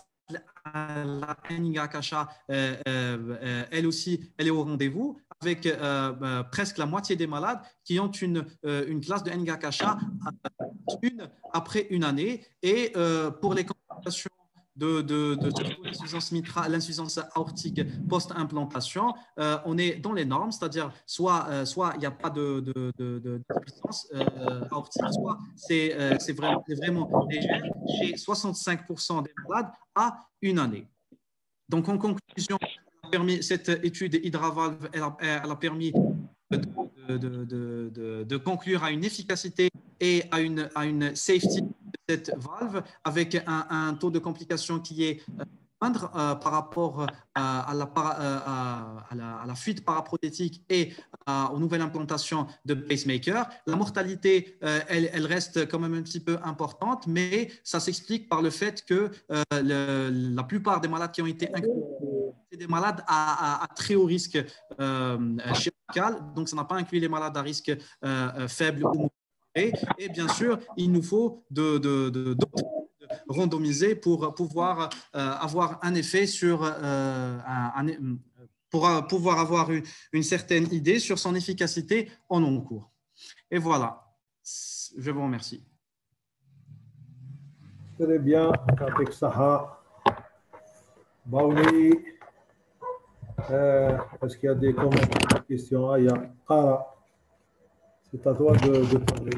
[SPEAKER 2] la N Y H A, euh, euh, elle aussi, elle est au rendez-vous, avec euh, euh, presque la moitié des malades qui ont une, euh, une classe de N Y H A une, après une année. Et euh, pour les complications de, de, de l'insuffisance mitrale, l'insuffisance aortique post-implantation, euh, on est dans les normes, c'est-à-dire soit euh, soit il n'y a pas de, de, de, de insuffisance euh, aortique, soit c'est euh, c'est vraiment, vraiment léger chez soixante-cinq pour cent des malades à une année. Donc, en conclusion, permis, cette étude HydraValve, elle a, elle a permis de, de, de, de, de conclure à une efficacité et à une, à une safety de cette valve avec un, un taux de complication qui est moindre euh, par rapport à, à, la, à, à, la, à la fuite paraprothétique et à, aux nouvelles implantations de pacemakers. La mortalité, euh, elle, elle reste quand même un petit peu importante, mais ça s'explique par le fait que euh, le, la plupart des malades qui ont été inclus, c'est des malades à, à, à très haut risque euh, chirurgical, donc ça n'a pas inclus les malades à risque euh, faible ou modéré. Et bien sûr, il nous faut de, de, de, de randomiser pour pouvoir euh, avoir un effet sur euh, un, un, pour pouvoir avoir une, une certaine idée sur son efficacité en long cours. Et voilà, je vous remercie.
[SPEAKER 1] Très bien, avec Saha. Baouni, euh, est-ce qu'il y a des commentaires, des questions? Ah, il y a Kara. C'est à toi de, de parler.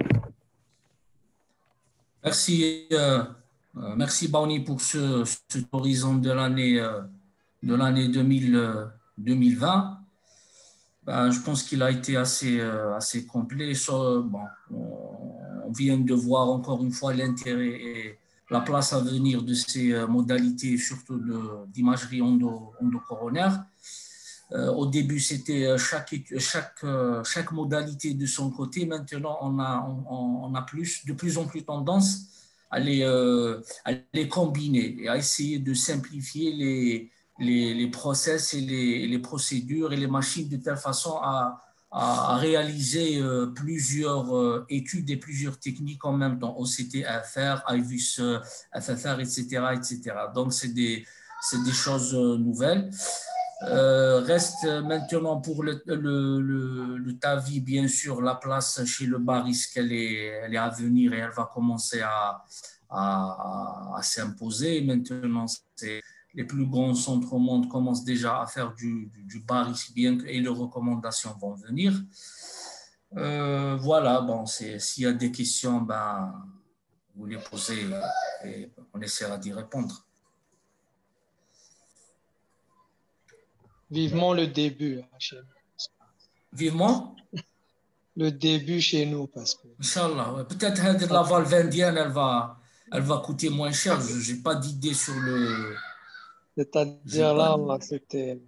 [SPEAKER 3] Merci, euh, euh, merci Baouni pour ce, ce horizon de l'année euh, de l'année deux mille, euh, deux mille vingt. Ben, je pense qu'il a été assez, euh, assez complet. So, bon, on vient de voir encore une fois l'intérêt et la place à venir de ces euh, modalités, surtout d'imagerie endo, endocoronaire. Euh, au début, c'était chaque, chaque, chaque modalité de son côté. Maintenant, on a, on, on a plus, de plus en plus tendance à les, euh, à les combiner et à essayer de simplifier les, les, les process et les, les procédures et les machines de telle façon à, à, à réaliser euh, plusieurs euh, études et plusieurs techniques en même temps, O C T, F R, I V U S, F F R, et cetera, et cetera. Donc, c'est des, c'est des choses nouvelles. Euh, reste maintenant pour le, le, le, le T A V I, bien sûr, la place chez le Baris, qu'elle est, elle est à venir et elle va commencer à, à, à s'imposer. Maintenant, c'est, les plus grands centres au monde commencent déjà à faire du, du, du Baris, bien que et les recommandations vont venir. Euh, voilà, bon, s'il y a des questions, ben, vous les posez et on essaiera d'y répondre.
[SPEAKER 4] Vivement le début chez nous.
[SPEAKER 3] Vivement
[SPEAKER 4] le début chez nous parce que.
[SPEAKER 3] Inch'Allah, ouais. Peut-être que la valve indienne, elle va, elle va coûter moins cher. Je n'ai pas d'idée sur le.
[SPEAKER 4] C'est-à-dire là, c'était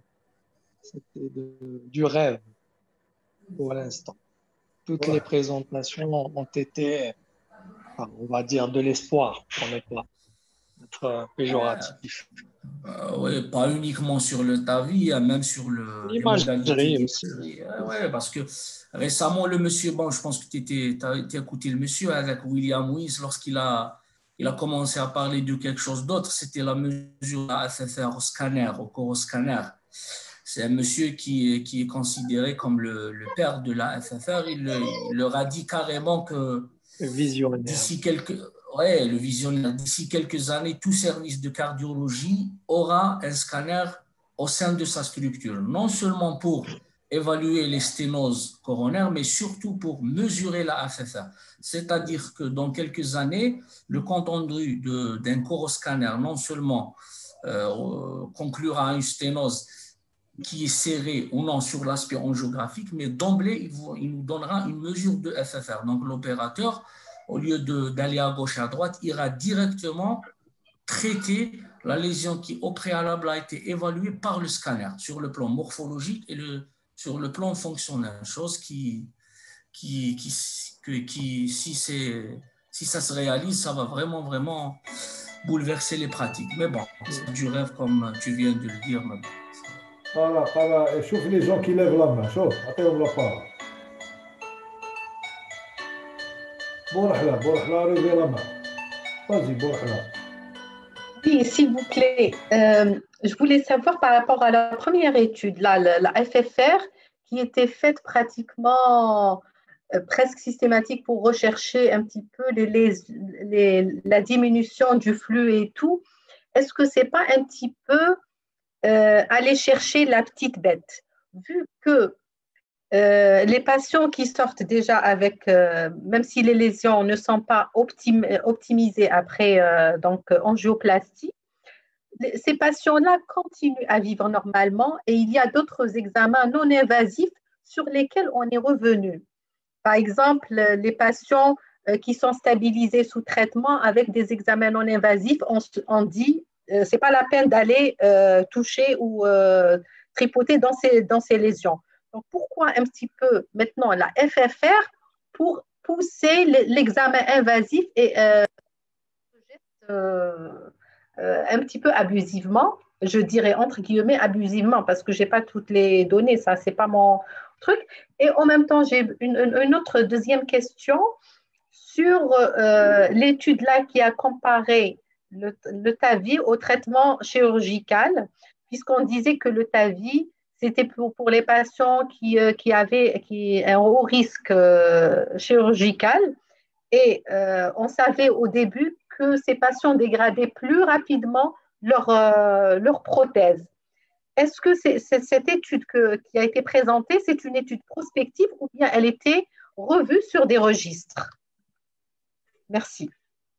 [SPEAKER 4] du rêve pour l'instant. Toutes ouais. les présentations ont été, enfin, on va dire, de l'espoir pour ne pas être péjoratif.
[SPEAKER 3] Euh, oui, pas uniquement sur le T A V I, même sur le, les modalités aussi. Euh, oui, parce que récemment, le monsieur, bon, je pense que tu as écouté le monsieur avec William Weiss lorsqu'il a, il a commencé à parler de quelque chose d'autre, c'était la mesure de la F F R au scanner, au coroscanner. C'est un monsieur qui, qui est considéré comme le, le père de la F F R. Il, il leur a dit carrément que d'ici quelques... Ouais, le visionnaire. D'ici quelques années, tout service de cardiologie aura un scanner au sein de sa structure, non seulement pour évaluer les sténoses coronaires, mais surtout pour mesurer la F F R. C'est-à-dire que dans quelques années, le compte rendu d'un coroscanner non seulement euh, conclura à une sténose qui est serrée ou non sur l'aspect angiographique, mais d'emblée, il, il nous donnera une mesure de F F R. Donc l'opérateur, au lieu d'aller à gauche et à droite, ira directement traiter la lésion qui, au préalable, a été évaluée par le scanner sur le plan morphologique et le, sur le plan fonctionnel. Chose qui, qui, qui, qui, qui si, si ça se réalise, ça va vraiment, vraiment bouleverser les pratiques. Mais bon, c'est du rêve, comme tu viens de le dire. Mais bon.
[SPEAKER 1] Voilà, voilà. Chauffe les gens qui lèvent la main. Chauffe, attends, la parole. Bourhla, Bourhla, levez la main. Vas-y, Bourhla.
[SPEAKER 5] Oui, s'il vous plaît. Euh, je voulais savoir par rapport à la première étude, là, la, la F F R, qui était faite pratiquement euh, presque systématique pour rechercher un petit peu les, les, les, la diminution du flux et tout. Est-ce que ce n'est pas un petit peu euh, aller chercher la petite bête, vu que Euh, les patients qui sortent déjà avec, euh, même si les lésions ne sont pas optim, optimisées après euh, donc, angioplastie, les, ces patients-là continuent à vivre normalement et il y a d'autres examens non invasifs sur lesquels on est revenu. Par exemple, les patients euh, qui sont stabilisés sous traitement avec des examens non invasifs, on, on dit euh, ce n'est pas la peine d'aller euh, toucher ou euh, tripoter dans ces, dans ces lésions. Donc, pourquoi un petit peu maintenant la F F R pour pousser l'examen invasif et euh, euh, euh, un petit peu abusivement, je dirais entre guillemets abusivement parce que je n'ai pas toutes les données, ça, ce n'est pas mon truc. Et en même temps, j'ai une, une autre deuxième question sur euh, l'étude là qui a comparé le, le TAVI au traitement chirurgical, puisqu'on disait que le TAVI, c'était pour, pour les patients qui, euh, qui avaient qui, un haut risque euh, chirurgical. Et euh, on savait au début que ces patients dégradaient plus rapidement leur, euh, leur prothèse. Est-ce que c'est, c'est cette étude que, qui a été présentée, c'est une étude prospective ou bien elle était revue sur des registres? Merci.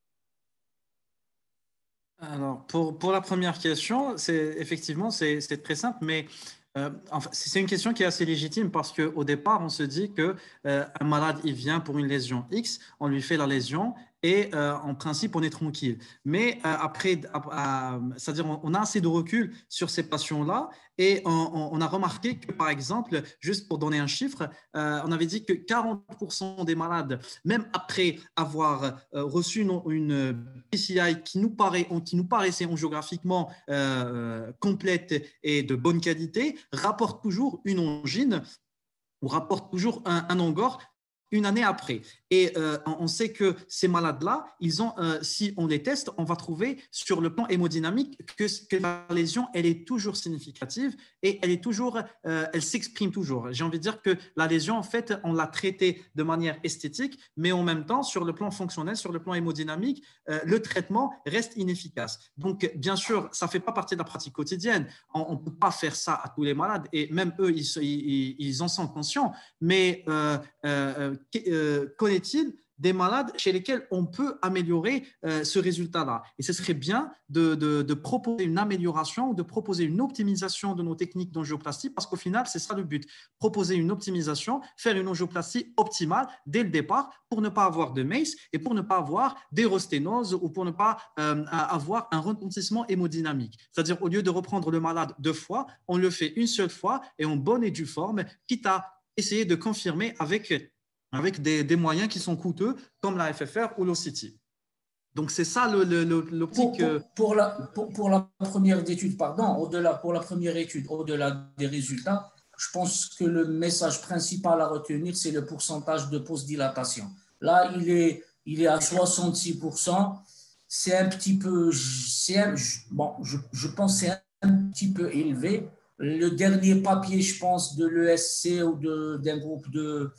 [SPEAKER 2] Alors, pour, pour la première question, c'est, effectivement, c'est, c'est très simple, mais euh, enfin, c'est une question qui est assez légitime parce qu'au départ, on se dit qu'un euh, malade, il vient pour une lésion X, on lui fait la lésion et euh, en principe, on est tranquille. Mais euh, après, à, à, c'est-à-dire on, on a assez de recul sur ces patients-là et on, on a remarqué que, par exemple, juste pour donner un chiffre, euh, on avait dit que quarante pour cent des malades, même après avoir euh, reçu une, une P C I qui nous, paraît, qui nous paraissait angiographiquement euh, complète et de bonne qualité, rapportent toujours une angine ou rapportent toujours un, un angor une année après. Et euh, on sait que ces malades-là, ils ont, euh, si on les teste, on va trouver sur le plan hémodynamique que, que la lésion, elle est toujours significative et elle est toujours, euh, elle s'exprime toujours. J'ai envie de dire que la lésion, en fait, on l'a traitée de manière esthétique, mais en même temps, sur le plan fonctionnel, sur le plan hémodynamique, euh, le traitement reste inefficace. Donc, bien sûr, ça ne fait pas partie de la pratique quotidienne. On ne peut pas faire ça à tous les malades et même eux, ils, ils, ils en sont conscients. Mais euh, euh, Euh, connaît-il des malades chez lesquels on peut améliorer euh, ce résultat-là? Et ce serait bien de, de, de proposer une amélioration ou de proposer une optimisation de nos techniques d'angioplastie parce qu'au final, c'est ça le but. Proposer une optimisation, faire une angioplastie optimale dès le départ pour ne pas avoir de MACE et pour ne pas avoir d'hérosténose ou pour ne pas euh, avoir un retentissement hémodynamique. C'est-à-dire, au lieu de reprendre le malade deux fois, on le fait une seule fois et en bonne et due forme, quitte à essayer de confirmer avec avec des, des moyens qui sont coûteux, comme la F F R ou l'O C T. Donc, c'est ça l'optique.
[SPEAKER 3] Pour, pour, pour, la, pour, pour la première étude, pardon, au-delà, pour la première étude, au-delà des résultats, je pense que le message principal à retenir, c'est le pourcentage de post-dilatation. Là, il est, il est à soixante-six pour cent. C'est un petit peu, c'est un, bon, je, je pense que c'est un petit peu élevé. Le dernier papier, je pense, de l'E S C ou d'un groupe de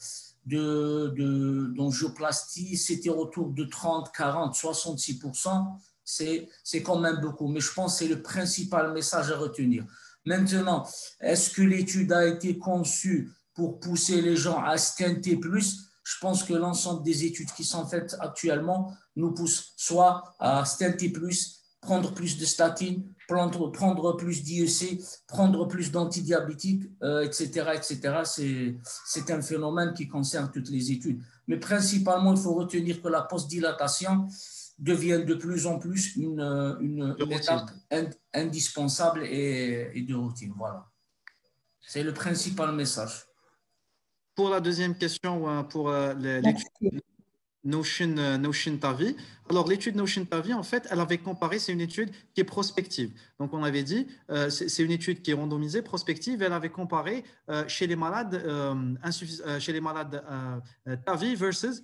[SPEAKER 3] de, de, d'angioplastie, c'était autour de trente, quarante, soixante-six pour cent. C'est, c'est quand même beaucoup, mais je pense que c'est le principal message à retenir. Maintenant, est-ce que l'étude a été conçue pour pousser les gens à stenter plus? Je pense que l'ensemble des études qui sont faites actuellement nous poussent soit à stenter plus, prendre plus de statine, prendre, prendre plus d'I E C, prendre plus d'antidiabétiques, euh, et cetera, et cetera. C'est, c'est un phénomène qui concerne toutes les études. Mais principalement, il faut retenir que la post-dilatation devient de plus en plus une, une, une étape indispensable et, et de routine. Voilà. C'est le principal message.
[SPEAKER 2] Pour la deuxième question, pour l'étude Notion, Notion TAVI. Alors, l'étude Notion TAVI, en fait, elle avait comparé, c'est une étude qui est prospective. Donc, on avait dit, euh, c'est une étude qui est randomisée, prospective, elle avait comparé euh, chez les malades, euh, euh, chez les malades euh, TAVI versus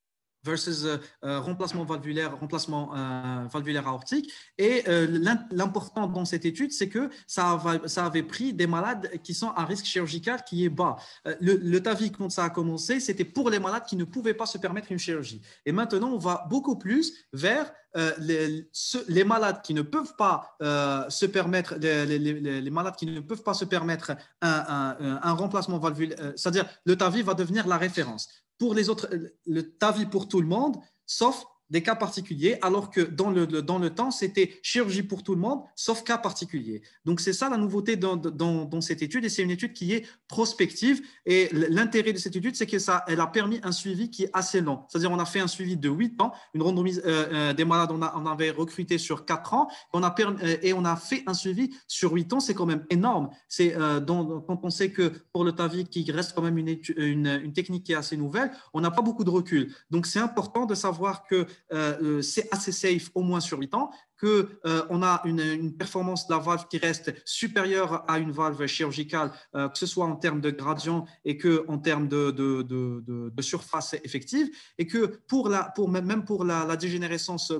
[SPEAKER 2] versus euh, remplacement valvulaire, remplacement euh, valvulaire aortique. Et euh, l'important dans cette étude, c'est que ça, va, ça avait pris des malades qui sont à risque chirurgical qui est bas. Euh, le, le TAVI, quand ça a commencé, c'était pour les malades qui ne pouvaient pas se permettre une chirurgie. Et maintenant, on va beaucoup plus vers euh, les, ce, les malades qui ne peuvent pas euh, se permettre, les, les, les, les malades qui ne peuvent pas se permettre un, un, un remplacement valvulaire, euh, c'est-à-dire le TAVI va devenir la référence. Pour les autres, le TAVI pour tout le monde, sauf des cas particuliers, alors que dans le, dans le temps, c'était chirurgie pour tout le monde, sauf cas particuliers. Donc, c'est ça la nouveauté dans, dans, dans cette étude, et c'est une étude qui est prospective. Et l'intérêt de cette étude, c'est qu'elle a permis un suivi qui est assez long. C'est-à-dire, on a fait un suivi de huit ans, une randomise euh, euh, des malades, on, a, on avait recruté sur quatre ans, on a permis, euh, et on a fait un suivi sur huit ans, c'est quand même énorme. C'est euh, quand on sait que pour le T A V I, qui reste quand même une, une, une technique qui est assez nouvelle, on n'a pas beaucoup de recul. Donc, c'est important de savoir que Euh, c'est assez safe au moins sur huit ans, qu'on euh, a une, une performance de la valve qui reste supérieure à une valve chirurgicale, euh, que ce soit en termes de gradient et qu'en termes de, de, de, de, de surface effective, et que pour la, pour, même pour la, la dégénérescence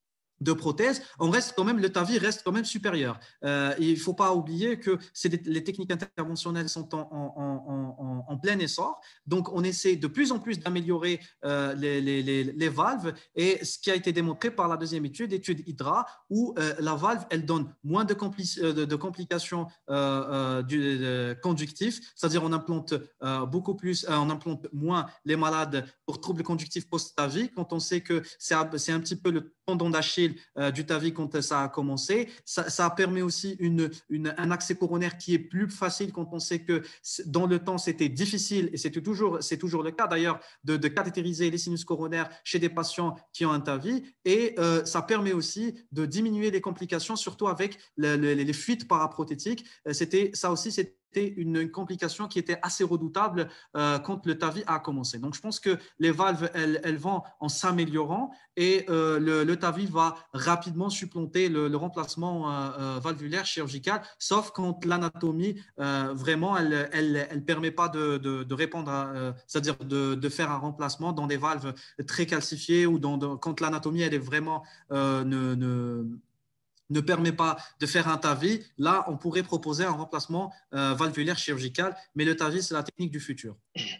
[SPEAKER 2] de prothèses, on reste quand même, le T A V I reste quand même supérieur. Euh, il ne faut pas oublier que des, les techniques interventionnelles sont en, en, en, en, en plein essor, donc on essaie de plus en plus d'améliorer euh, les, les, les, les valves, et ce qui a été démontré par la deuxième étude, l'étude HYDRA, où euh, la valve, elle donne moins de, compli de, de complications euh, euh, du, de conductifs, c'est-à-dire on implante euh, beaucoup plus, euh, on implante moins les malades pour troubles conductifs post-T A V I, quand on sait que c'est un petit peu le tendon d'Achille Euh, du T A V I quand ça a commencé. Ça, ça permet aussi une, une, un accès coronaire qui est plus facile quand on sait que dans le temps, c'était difficile, et c'est toujours, toujours le cas d'ailleurs, de, de cathétériser les sinus coronaires chez des patients qui ont un T A V I. Et euh, ça permet aussi de diminuer les complications, surtout avec le, le, les fuites paraprothétiques. C'était, ça aussi, c'était une, une complication qui était assez redoutable euh, quand le T A V I a commencé. Donc, je pense que les valves, elles, elles vont en s'améliorant, et euh, le, le T A V I va rapidement supplanter le, le remplacement euh, valvulaire chirurgical, sauf quand l'anatomie, euh, vraiment, elle ne elle, elle permet pas de, de, de répondre, euh, c'est-à-dire de, de faire un remplacement dans des valves très calcifiées, ou dans, de, quand l'anatomie, elle est vraiment euh, ne, ne ne permet pas de faire un T A V I, là, on pourrait proposer un remplacement euh, valvulaire chirurgical, mais le T A V I, c'est la technique du futur.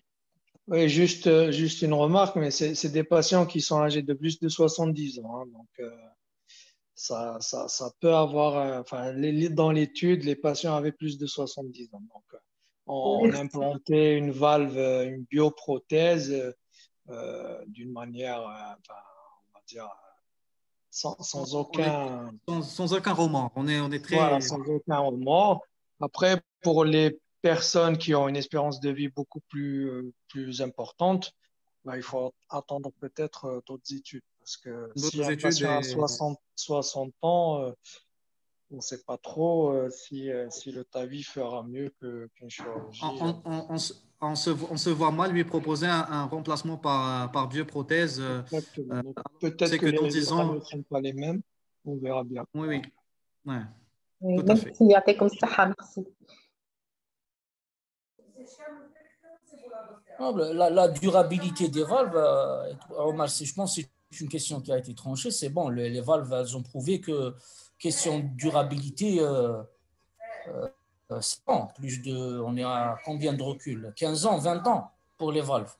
[SPEAKER 4] Oui, juste, juste une remarque, mais c'est des patients qui sont âgés de plus de soixante-dix ans. Hein, donc, euh, ça, ça, ça peut avoir, euh, enfin, les, dans l'étude, les patients avaient plus de soixante-dix ans. Donc, euh, on, on implantait une valve, une bioprothèse euh, d'une manière, euh, enfin, on va dire, sans, sans aucun.
[SPEAKER 2] Sans, sans aucun remords. On est, on est très.
[SPEAKER 4] Voilà, sans aucun remords. Après, pour les personnes qui ont une espérance de vie beaucoup plus, euh, plus importante, bah, il faut attendre peut-être euh, d'autres études. Parce que si un patient a soixante, soixante ans, euh, on ne sait pas trop euh, si, euh, si le T A V I fera mieux qu'une chirurgie.
[SPEAKER 2] On, on, on, se, on, se, on se voit mal lui proposer un, un remplacement par, par bioprothèse.
[SPEAKER 4] Exactement. Euh, peut-être que, que les résultats ans... ne sont pas les mêmes. On verra bien.
[SPEAKER 2] Oui, oui. Ouais.
[SPEAKER 5] Tout à fait. Merci.
[SPEAKER 3] La, la durabilité des valves, euh, Omar, je pense que c'est une question qui a été tranchée. C'est bon, les, les valves, elles ont prouvé que question de durabilité, euh, euh, c'est bon. Plus de, on est à combien de recul? quinze ans, vingt ans pour les valves.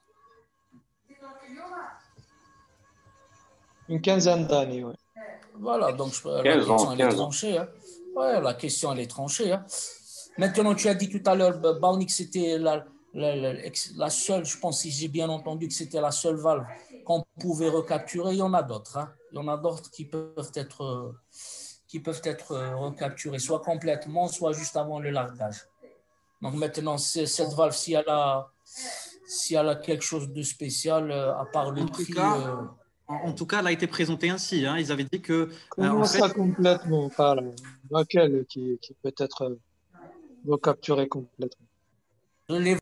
[SPEAKER 4] Une quinzaine d'années, oui.
[SPEAKER 3] Voilà, donc je, la question elle est tranchée. Hein. Ouais, la question elle est tranchée. Hein. Maintenant, tu as dit tout à l'heure, Baouni, que c'était la, la, la, la seule, je pense, si j'ai bien entendu, que c'était la seule valve qu'on pouvait recapturer. Il y en a d'autres. Hein. Il y en a d'autres qui peuvent être, qui peuvent être recapturées, soit complètement, soit juste avant le largage. Donc maintenant, cette valve, si elle a, si elle a quelque chose de spécial, à part le
[SPEAKER 2] en
[SPEAKER 3] prix...
[SPEAKER 2] Tout cas, euh, en tout cas, elle a été présentée ainsi. Hein. Ils avaient dit que...
[SPEAKER 4] Comment euh, en ça fait... complètement par laquelle qui, qui peut être recapturée complètement?
[SPEAKER 3] Les...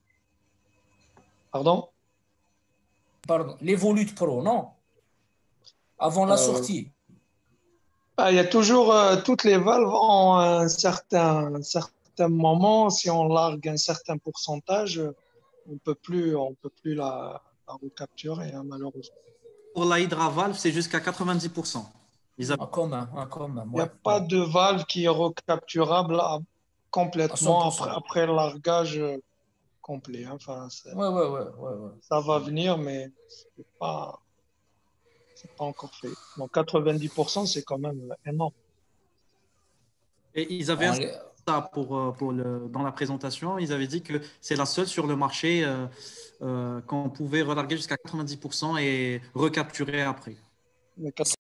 [SPEAKER 4] Pardon?
[SPEAKER 3] Pardon. L'Evolute Pro, non? Avant la euh... sortie.
[SPEAKER 4] Ah, il y a toujours... Euh, toutes les valves ont un certain, un certain moment. Si on largue un certain pourcentage, on ne peut plus, on peut plus la, la recapturer, hein, malheureusement.
[SPEAKER 2] Pour la Hydra Valve, c'est jusqu'à quatre-vingt-dix pour cent.
[SPEAKER 3] Ils avaient... ah, quand même, ah, quand même,
[SPEAKER 4] ouais. Il n'y a pas de valve qui est recapturable à, complètement après, après le largage complet. Hein. Enfin,
[SPEAKER 3] ouais, ouais, ouais, ouais, ouais.
[SPEAKER 4] Ça va venir, mais ce n'est pas, pas encore fait. Donc quatre-vingt-dix pour cent, c'est quand même énorme.
[SPEAKER 2] Et ils avaient bon, ça pour, pour le, dans la présentation, ils avaient dit que c'est la seule sur le marché euh, euh, qu'on pouvait relarguer jusqu'à quatre-vingt-dix pour cent et recapturer après.
[SPEAKER 4] de